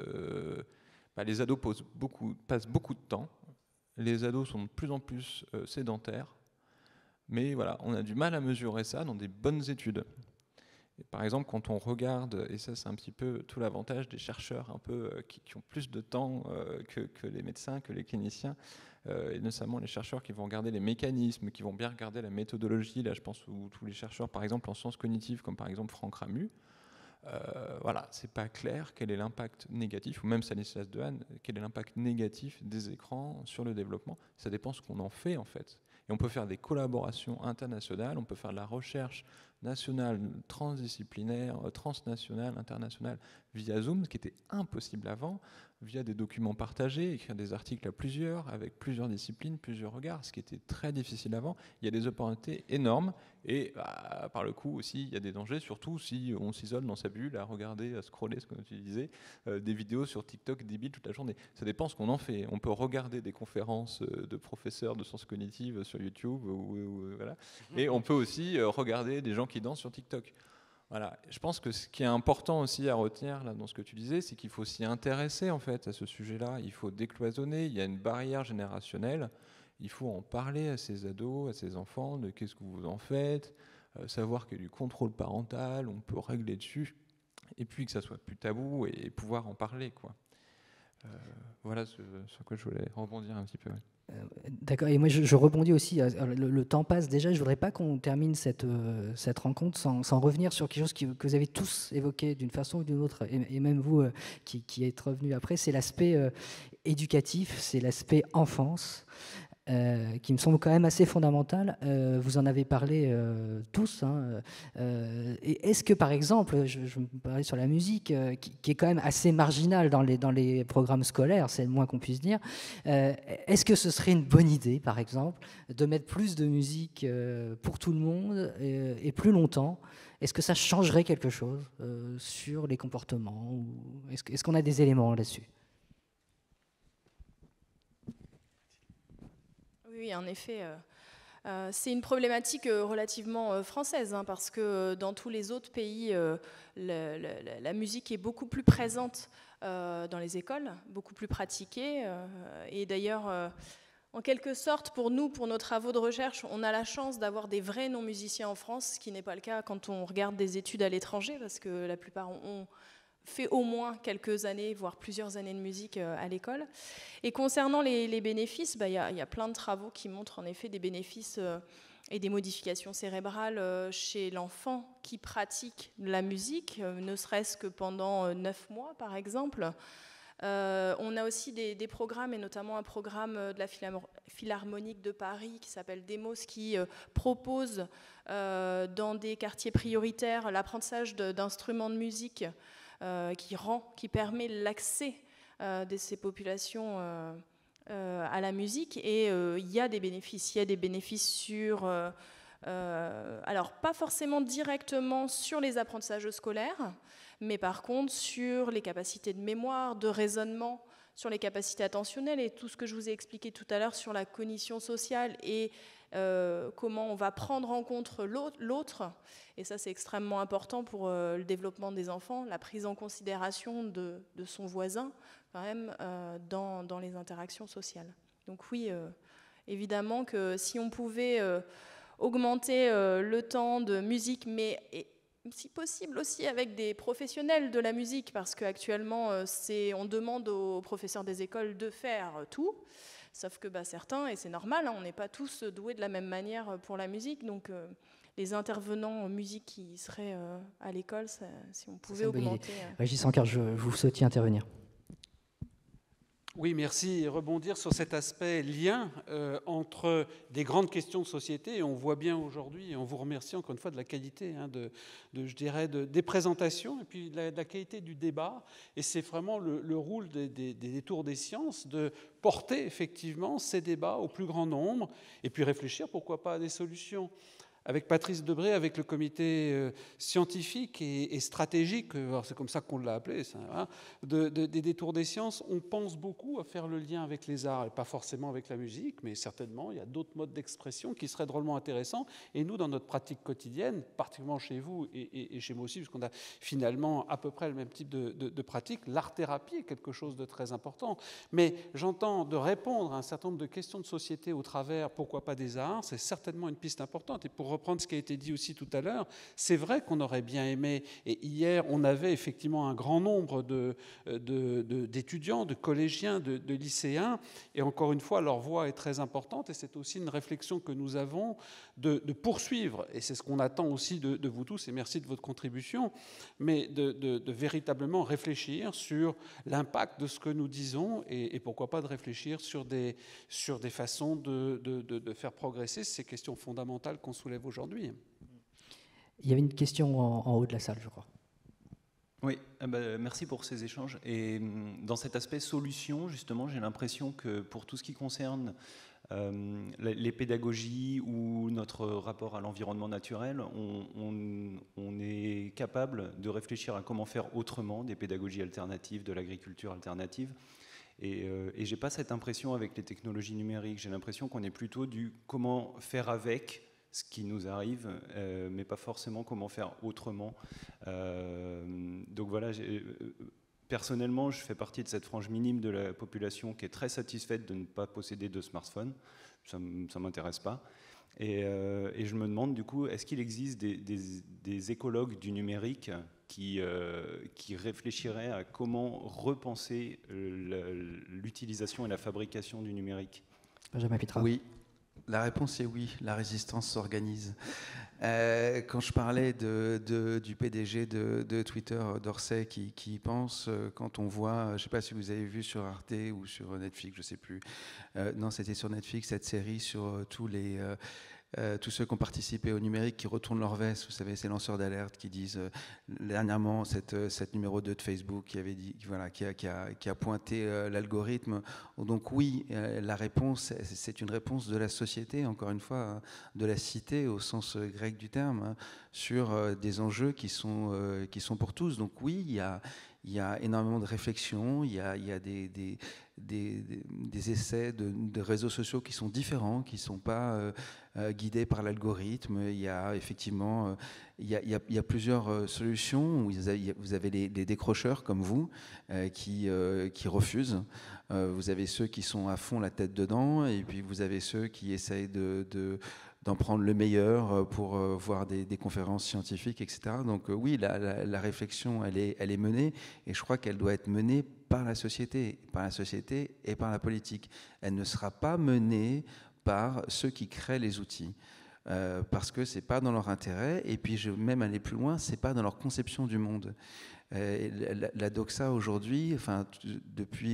les ados passent beaucoup de temps. Les ados sont de plus en plus sédentaires. Mais voilà, on a du mal à mesurer ça dans des bonnes études. Et par exemple, quand on regarde, et ça c'est un petit peu tout l'avantage des chercheurs un peu, qui ont plus de temps que les médecins, que les cliniciens, et notamment les chercheurs qui vont regarder les mécanismes, qui vont bien regarder la méthodologie. Là, je pense à tous les chercheurs, par exemple, en sciences cognitives, comme par exemple Franck Ramu. Voilà, c'est pas clair quel est l'impact négatif, ou même Stanislas Dehaene, quel est l'impact négatif des écrans sur le développement. Ça dépend ce qu'on en fait en fait. Et on peut faire des collaborations internationales, on peut faire de la recherche nationale, transdisciplinaire, transnationale, internationale, via Zoom, ce qui était impossible avant, via des documents partagés, écrire des articles à plusieurs, avec plusieurs disciplines, plusieurs regards, ce qui était très difficile avant. Il y a des opportunités énormes, et par le coup aussi, il y a des dangers, surtout si on s'isole dans sa bulle à regarder, à scroller, ce qu'on utilisait, des vidéos sur TikTok débiles toute la journée. Ça dépend ce qu'on en fait. On peut regarder des conférences de professeurs de sciences cognitives sur YouTube, voilà. Et on peut aussi regarder des gens qui dansent sur TikTok. Voilà. Je pense que ce qui est important aussi à retenir là, dans ce que tu disais, c'est qu'il faut s'y intéresser en fait, à ce sujet-là. Il faut décloisonner, il y a une barrière générationnelle. Il faut en parler à ces ados, à ces enfants, de qu'est-ce que vous en faites, savoir qu'il y a du contrôle parental, on peut régler dessus, et puis que ça soit plus tabou et pouvoir en parler, quoi. Voilà sur quoi je voulais rebondir un petit peu. D'accord, et moi je rebondis aussi, le temps passe déjà, je ne voudrais pas qu'on termine cette rencontre sans revenir sur quelque chose que vous avez tous évoqué d'une façon ou d'une autre, et même vous qui êtes revenu après, c'est l'aspect éducatif, c'est l'aspect enfance, qui me semble quand même assez fondamental. Vous en avez parlé tous. Hein, et est-ce que, par exemple, je me parlais sur la musique, qui est quand même assez marginale dans les programmes scolaires, c'est le moins qu'on puisse dire, est-ce que ce serait une bonne idée, par exemple, de mettre plus de musique pour tout le monde et plus longtemps? Est-ce que ça changerait quelque chose sur les comportements? Est-ce qu'on a des éléments là-dessus? Oui, en effet, c'est une problématique relativement française, hein, parce que dans tous les autres pays, la musique est beaucoup plus présente dans les écoles, beaucoup plus pratiquée. Et d'ailleurs, en quelque sorte, pour nous, pour nos travaux de recherche, on a la chance d'avoir des vrais non-musiciens en France, ce qui n'est pas le cas quand on regarde des études à l'étranger, parce que la plupart ont fait au moins quelques années, voire plusieurs années de musique à l'école. Et concernant les bénéfices, y a plein de travaux qui montrent en effet des bénéfices et des modifications cérébrales chez l'enfant qui pratique la musique, ne serait-ce que pendant 9 mois par exemple. On a aussi des programmes, et notamment un programme de la Philharmonique de Paris qui s'appelle Demos, qui propose dans des quartiers prioritaires l'apprentissage d'instruments de musique qui permet l'accès de ces populations à la musique. Et il y a des bénéfices. Il y a des bénéfices sur... alors, pas forcément directement sur les apprentissages scolaires, mais par contre sur les capacités de mémoire, de raisonnement, sur les capacités attentionnelles et tout ce que je vous ai expliqué tout à l'heure sur la cognition sociale et comment on va prendre en compte l'autre. Et ça, c'est extrêmement important pour le développement des enfants, la prise en considération de son voisin, quand même, dans les interactions sociales. Donc oui, évidemment que si on pouvait augmenter le temps de musique, mais si possible aussi avec des professionnels de la musique, parce qu'actuellement, on demande aux professeurs des écoles de faire tout, sauf que certains, et c'est normal, on n'est pas tous doués de la même manière pour la musique, donc les intervenants en musique qui seraient à l'école, si on pouvait augmenter... Régis Sancar, je vous souhaite intervenir. Oui, merci. Et rebondir sur cet aspect lien entre des grandes questions de société. Et on voit bien aujourd'hui, et on vous remercie encore une fois de la qualité des présentations et puis de la qualité du débat. Et c'est vraiment le rôle des tours des sciences de porter effectivement ces débats au plus grand nombre et puis réfléchir, pourquoi pas, à des solutions. Avec Patrice Debré, avec le comité scientifique et stratégique, c'est comme ça qu'on l'a appelé, ça, des tours des sciences, on pense beaucoup à faire le lien avec les arts, et pas forcément avec la musique, mais certainement, il y a d'autres modes d'expression qui seraient drôlement intéressants. Et nous, dans notre pratique quotidienne, particulièrement chez vous et chez moi aussi, parce qu'on a finalement à peu près le même type de pratique, l'art-thérapie est quelque chose de très important. Mais j'entends de répondre à un certain nombre de questions de société au travers, pourquoi pas des arts, c'est certainement une piste importante. Et pour reprendre ce qui a été dit aussi tout à l'heure, c'est vrai qu'on aurait bien aimé, et hier on avait effectivement un grand nombre d'étudiants, de collégiens, de lycéens, et encore une fois leur voix est très importante, et c'est aussi une réflexion que nous avons de poursuivre, et c'est ce qu'on attend aussi de vous tous, et merci de votre contribution, mais de véritablement réfléchir sur l'impact de ce que nous disons, et pourquoi pas de réfléchir sur des façons de faire progresser ces questions fondamentales qu'on soulève aujourd'hui. Il y avait une question en haut de la salle, je crois. Oui, merci pour ces échanges. Et dans cet aspect solution, justement, j'ai l'impression que pour tout ce qui concerne les pédagogies ou notre rapport à l'environnement naturel, on est capable de réfléchir à comment faire autrement des pédagogies alternatives, de l'agriculture alternative. Et je n'ai pas cette impression avec les technologies numériques. J'ai l'impression qu'on est plutôt du comment faire avec ce qui nous arrive, mais pas forcément comment faire autrement. Donc voilà, personnellement, je fais partie de cette frange minime de la population qui est très satisfaite de ne pas posséder de smartphone. Ça ne m'intéresse pas. Et je me demande du coup, est-ce qu'il existe des écologues du numérique qui réfléchiraient à comment repenser l'utilisation et la fabrication du numérique? Benjamin Pitra. Oui. La réponse est oui, la résistance s'organise. Quand je parlais du PDG de Twitter, d'Orsay, qui pense, quand on voit, je ne sais pas si vous avez vu sur Arte ou sur Netflix, je ne sais plus, non, c'était sur Netflix, cette série sur tous ceux qui ont participé au numérique qui retournent leur veste, vous savez, ces lanceurs d'alerte qui disent dernièrement cette numéro 2 de Facebook qui avait dit, voilà, qui a pointé l'algorithme. Donc oui, la réponse, c'est une réponse de la société, encore une fois, hein, de la cité au sens grec du terme, hein, sur des enjeux qui sont pour tous. Donc oui, il y a énormément de réflexions, il y a des essais de réseaux sociaux qui sont différents, qui ne sont pas guidés par l'algorithme. Il y a effectivement il y a plusieurs solutions. Vous avez les décrocheurs comme vous qui refusent. Vous avez ceux qui sont à fond la tête dedans, et puis vous avez ceux qui essayent d'en prendre le meilleur pour voir des conférences scientifiques, etc. Donc oui, la réflexion, elle est menée, et je crois qu'elle doit être menée par la société et par la politique. Elle ne sera pas menée par ceux qui créent les outils. parce que c'est pas dans leur intérêt, et puis je vais même aller plus loin, c'est pas dans leur conception du monde. La doxa aujourd'hui, enfin, depuis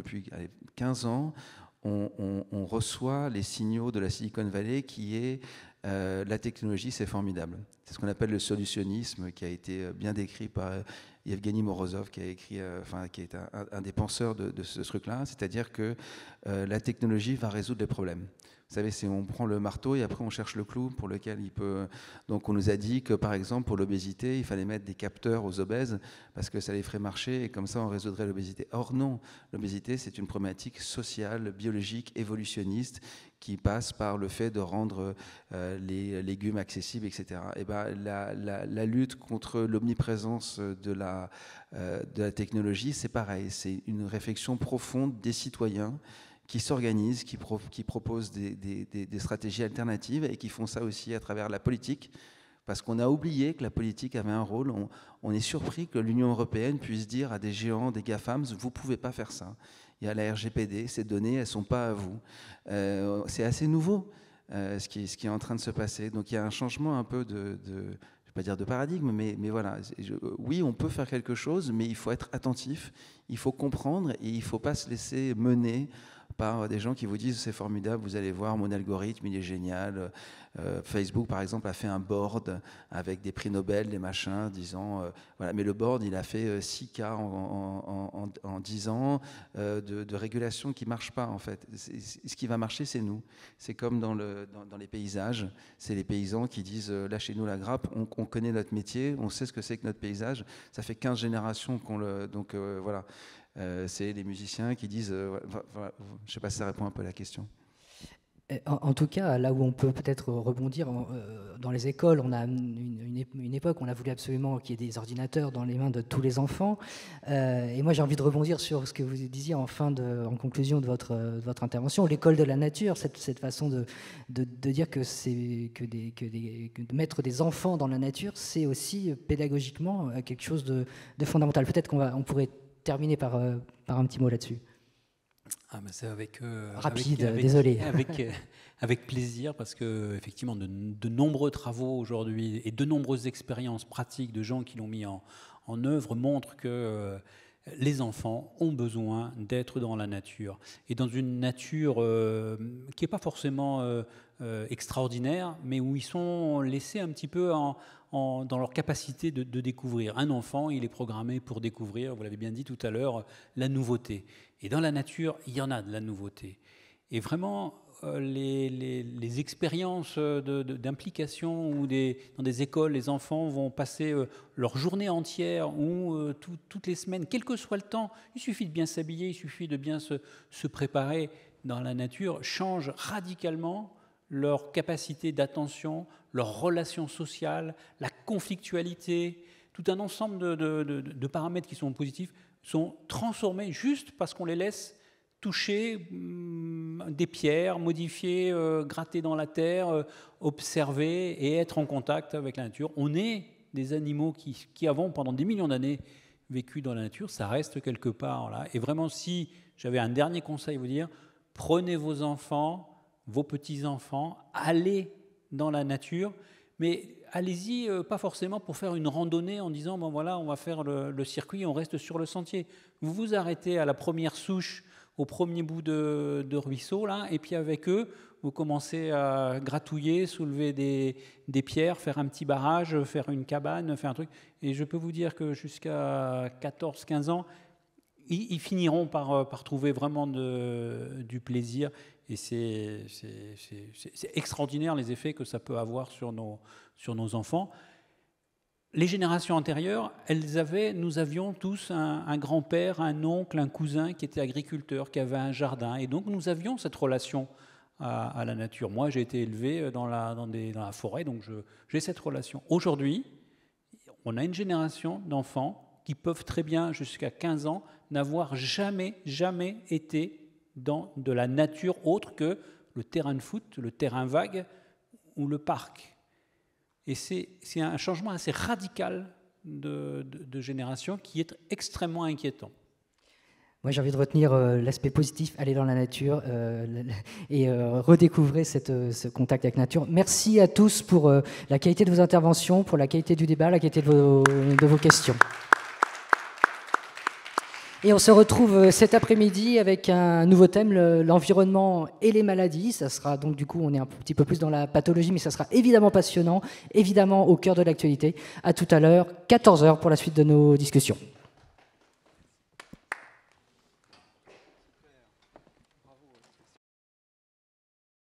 15 ans, on reçoit les signaux de la Silicon Valley qui est la technologie, c'est formidable. C'est ce qu'on appelle le solutionnisme, qui a été bien décrit par Evgeny Morozov, qui a écrit, qui est un des penseurs de ce truc-là, c'est-à-dire que la technologie va résoudre les problèmes. Vous savez, on prend le marteau et après on cherche le clou pour lequel il peut... Donc on nous a dit que par exemple pour l'obésité, il fallait mettre des capteurs aux obèses parce que ça les ferait marcher et comme ça on résoudrait l'obésité. Or non, l'obésité c'est une problématique sociale, biologique, évolutionniste qui passe par le fait de rendre les légumes accessibles, etc. Et ben, la lutte contre l'omniprésence de la technologie, c'est pareil, c'est une réflexion profonde des citoyens qui s'organisent, qui proposent des stratégies alternatives et qui font ça aussi à travers la politique, parce qu'on a oublié que la politique avait un rôle. On est surpris que l'Union européenne puisse dire à des géants, des GAFAMs, vous ne pouvez pas faire ça. Il y a la RGPD, ces données, elles ne sont pas à vous. C'est assez nouveau ce qui est en train de se passer. Donc il y a un changement un peu je ne vais pas dire de paradigme, mais voilà. Oui, on peut faire quelque chose, mais il faut être attentif, il faut comprendre et il ne faut pas se laisser mener par des gens qui vous disent c'est formidable, vous allez voir, mon algorithme, il est génial. Facebook, par exemple, a fait un board avec des prix Nobel, des machins, disant, voilà, mais le board, il a fait 6 cas en 10 ans de régulation qui ne marche pas, en fait. Ce qui va marcher, c'est nous. C'est comme dans les paysages, c'est les paysans qui disent, lâchez-nous la grappe, on connaît notre métier, on sait ce que c'est que notre paysage, ça fait 15 générations qu'on le... Donc, voilà. C'est les musiciens qui disent... voilà, je ne sais pas si ça répond un peu à la question. En tout cas, là où on peut peut-être rebondir, dans les écoles, on a une époque où on a voulu absolument qu'il y ait des ordinateurs dans les mains de tous les enfants. Et moi, j'ai envie de rebondir sur ce que vous disiez en conclusion de votre intervention, l'école de la nature, cette façon de dire que de mettre des enfants dans la nature, c'est aussi pédagogiquement quelque chose de fondamental. Peut-être qu'on pourrait terminer par un petit mot là-dessus. Ah ben c'est désolé. Avec plaisir, parce que effectivement de nombreux travaux aujourd'hui et de nombreuses expériences pratiques de gens qui l'ont mis en œuvre montrent que les enfants ont besoin d'être dans la nature, et dans une nature qui n'est pas forcément extraordinaire, mais où ils sont laissés un petit peu dans leur capacité de découvrir. Un enfant, il est programmé pour découvrir, vous l'avez bien dit tout à l'heure, la nouveauté. Et dans la nature, il y en a de la nouveauté. Et vraiment, les expériences d'implication ou dans des écoles, les enfants vont passer leur journée entière ou toutes les semaines, quel que soit le temps, il suffit de bien s'habiller, il suffit de bien se préparer dans la nature, change radicalement leur capacité d'attention, leur relation sociale, la conflictualité, tout un ensemble de paramètres qui sont positifs sont transformés juste parce qu'on les laisse toucher des pierres, modifier, gratter dans la terre, observer et être en contact avec la nature. On est des animaux qui avons pendant des millions d'années vécu dans la nature, ça reste quelque part là. Et vraiment, si j'avais un dernier conseil à vous dire, prenez vos enfants, vos petits-enfants, allez dans la nature, mais allez-y pas forcément pour faire une randonnée en disant bon voilà, on va faire le circuit, on reste sur le sentier. Vous vous arrêtez à la première souche, au premier bout de ruisseau là, et puis avec eux, vous commencez à gratouiller, soulever des pierres, faire un petit barrage, faire une cabane, faire un truc. Et je peux vous dire que jusqu'à 14-15 ans, ils finiront par trouver vraiment du plaisir. Et c'est extraordinaire les effets que ça peut avoir sur nos enfants. Les générations antérieures, nous avions tous un grand-père, un oncle, un cousin qui était agriculteur, qui avait un jardin. Et donc nous avions cette relation à la nature. Moi, j'ai été élevé dans la forêt, donc j'ai cette relation. Aujourd'hui, on a une génération d'enfants qui peuvent très bien, jusqu'à 15 ans, n'avoir jamais été dans de la nature autre que le terrain de foot, le terrain vague ou le parc. Et c'est un changement assez radical de génération qui est extrêmement inquiétant. Moi, j'ai envie de retenir l'aspect positif, aller dans la nature et redécouvrir ce contact avec la nature. Merci à tous pour la qualité de vos interventions, pour la qualité du débat, la qualité de vos questions. Et on se retrouve cet après-midi avec un nouveau thème, l'environnement et les maladies. Ça sera donc, du coup, on est un petit peu plus dans la pathologie, mais ça sera évidemment passionnant, évidemment au cœur de l'actualité. À tout à l'heure, 14h pour la suite de nos discussions.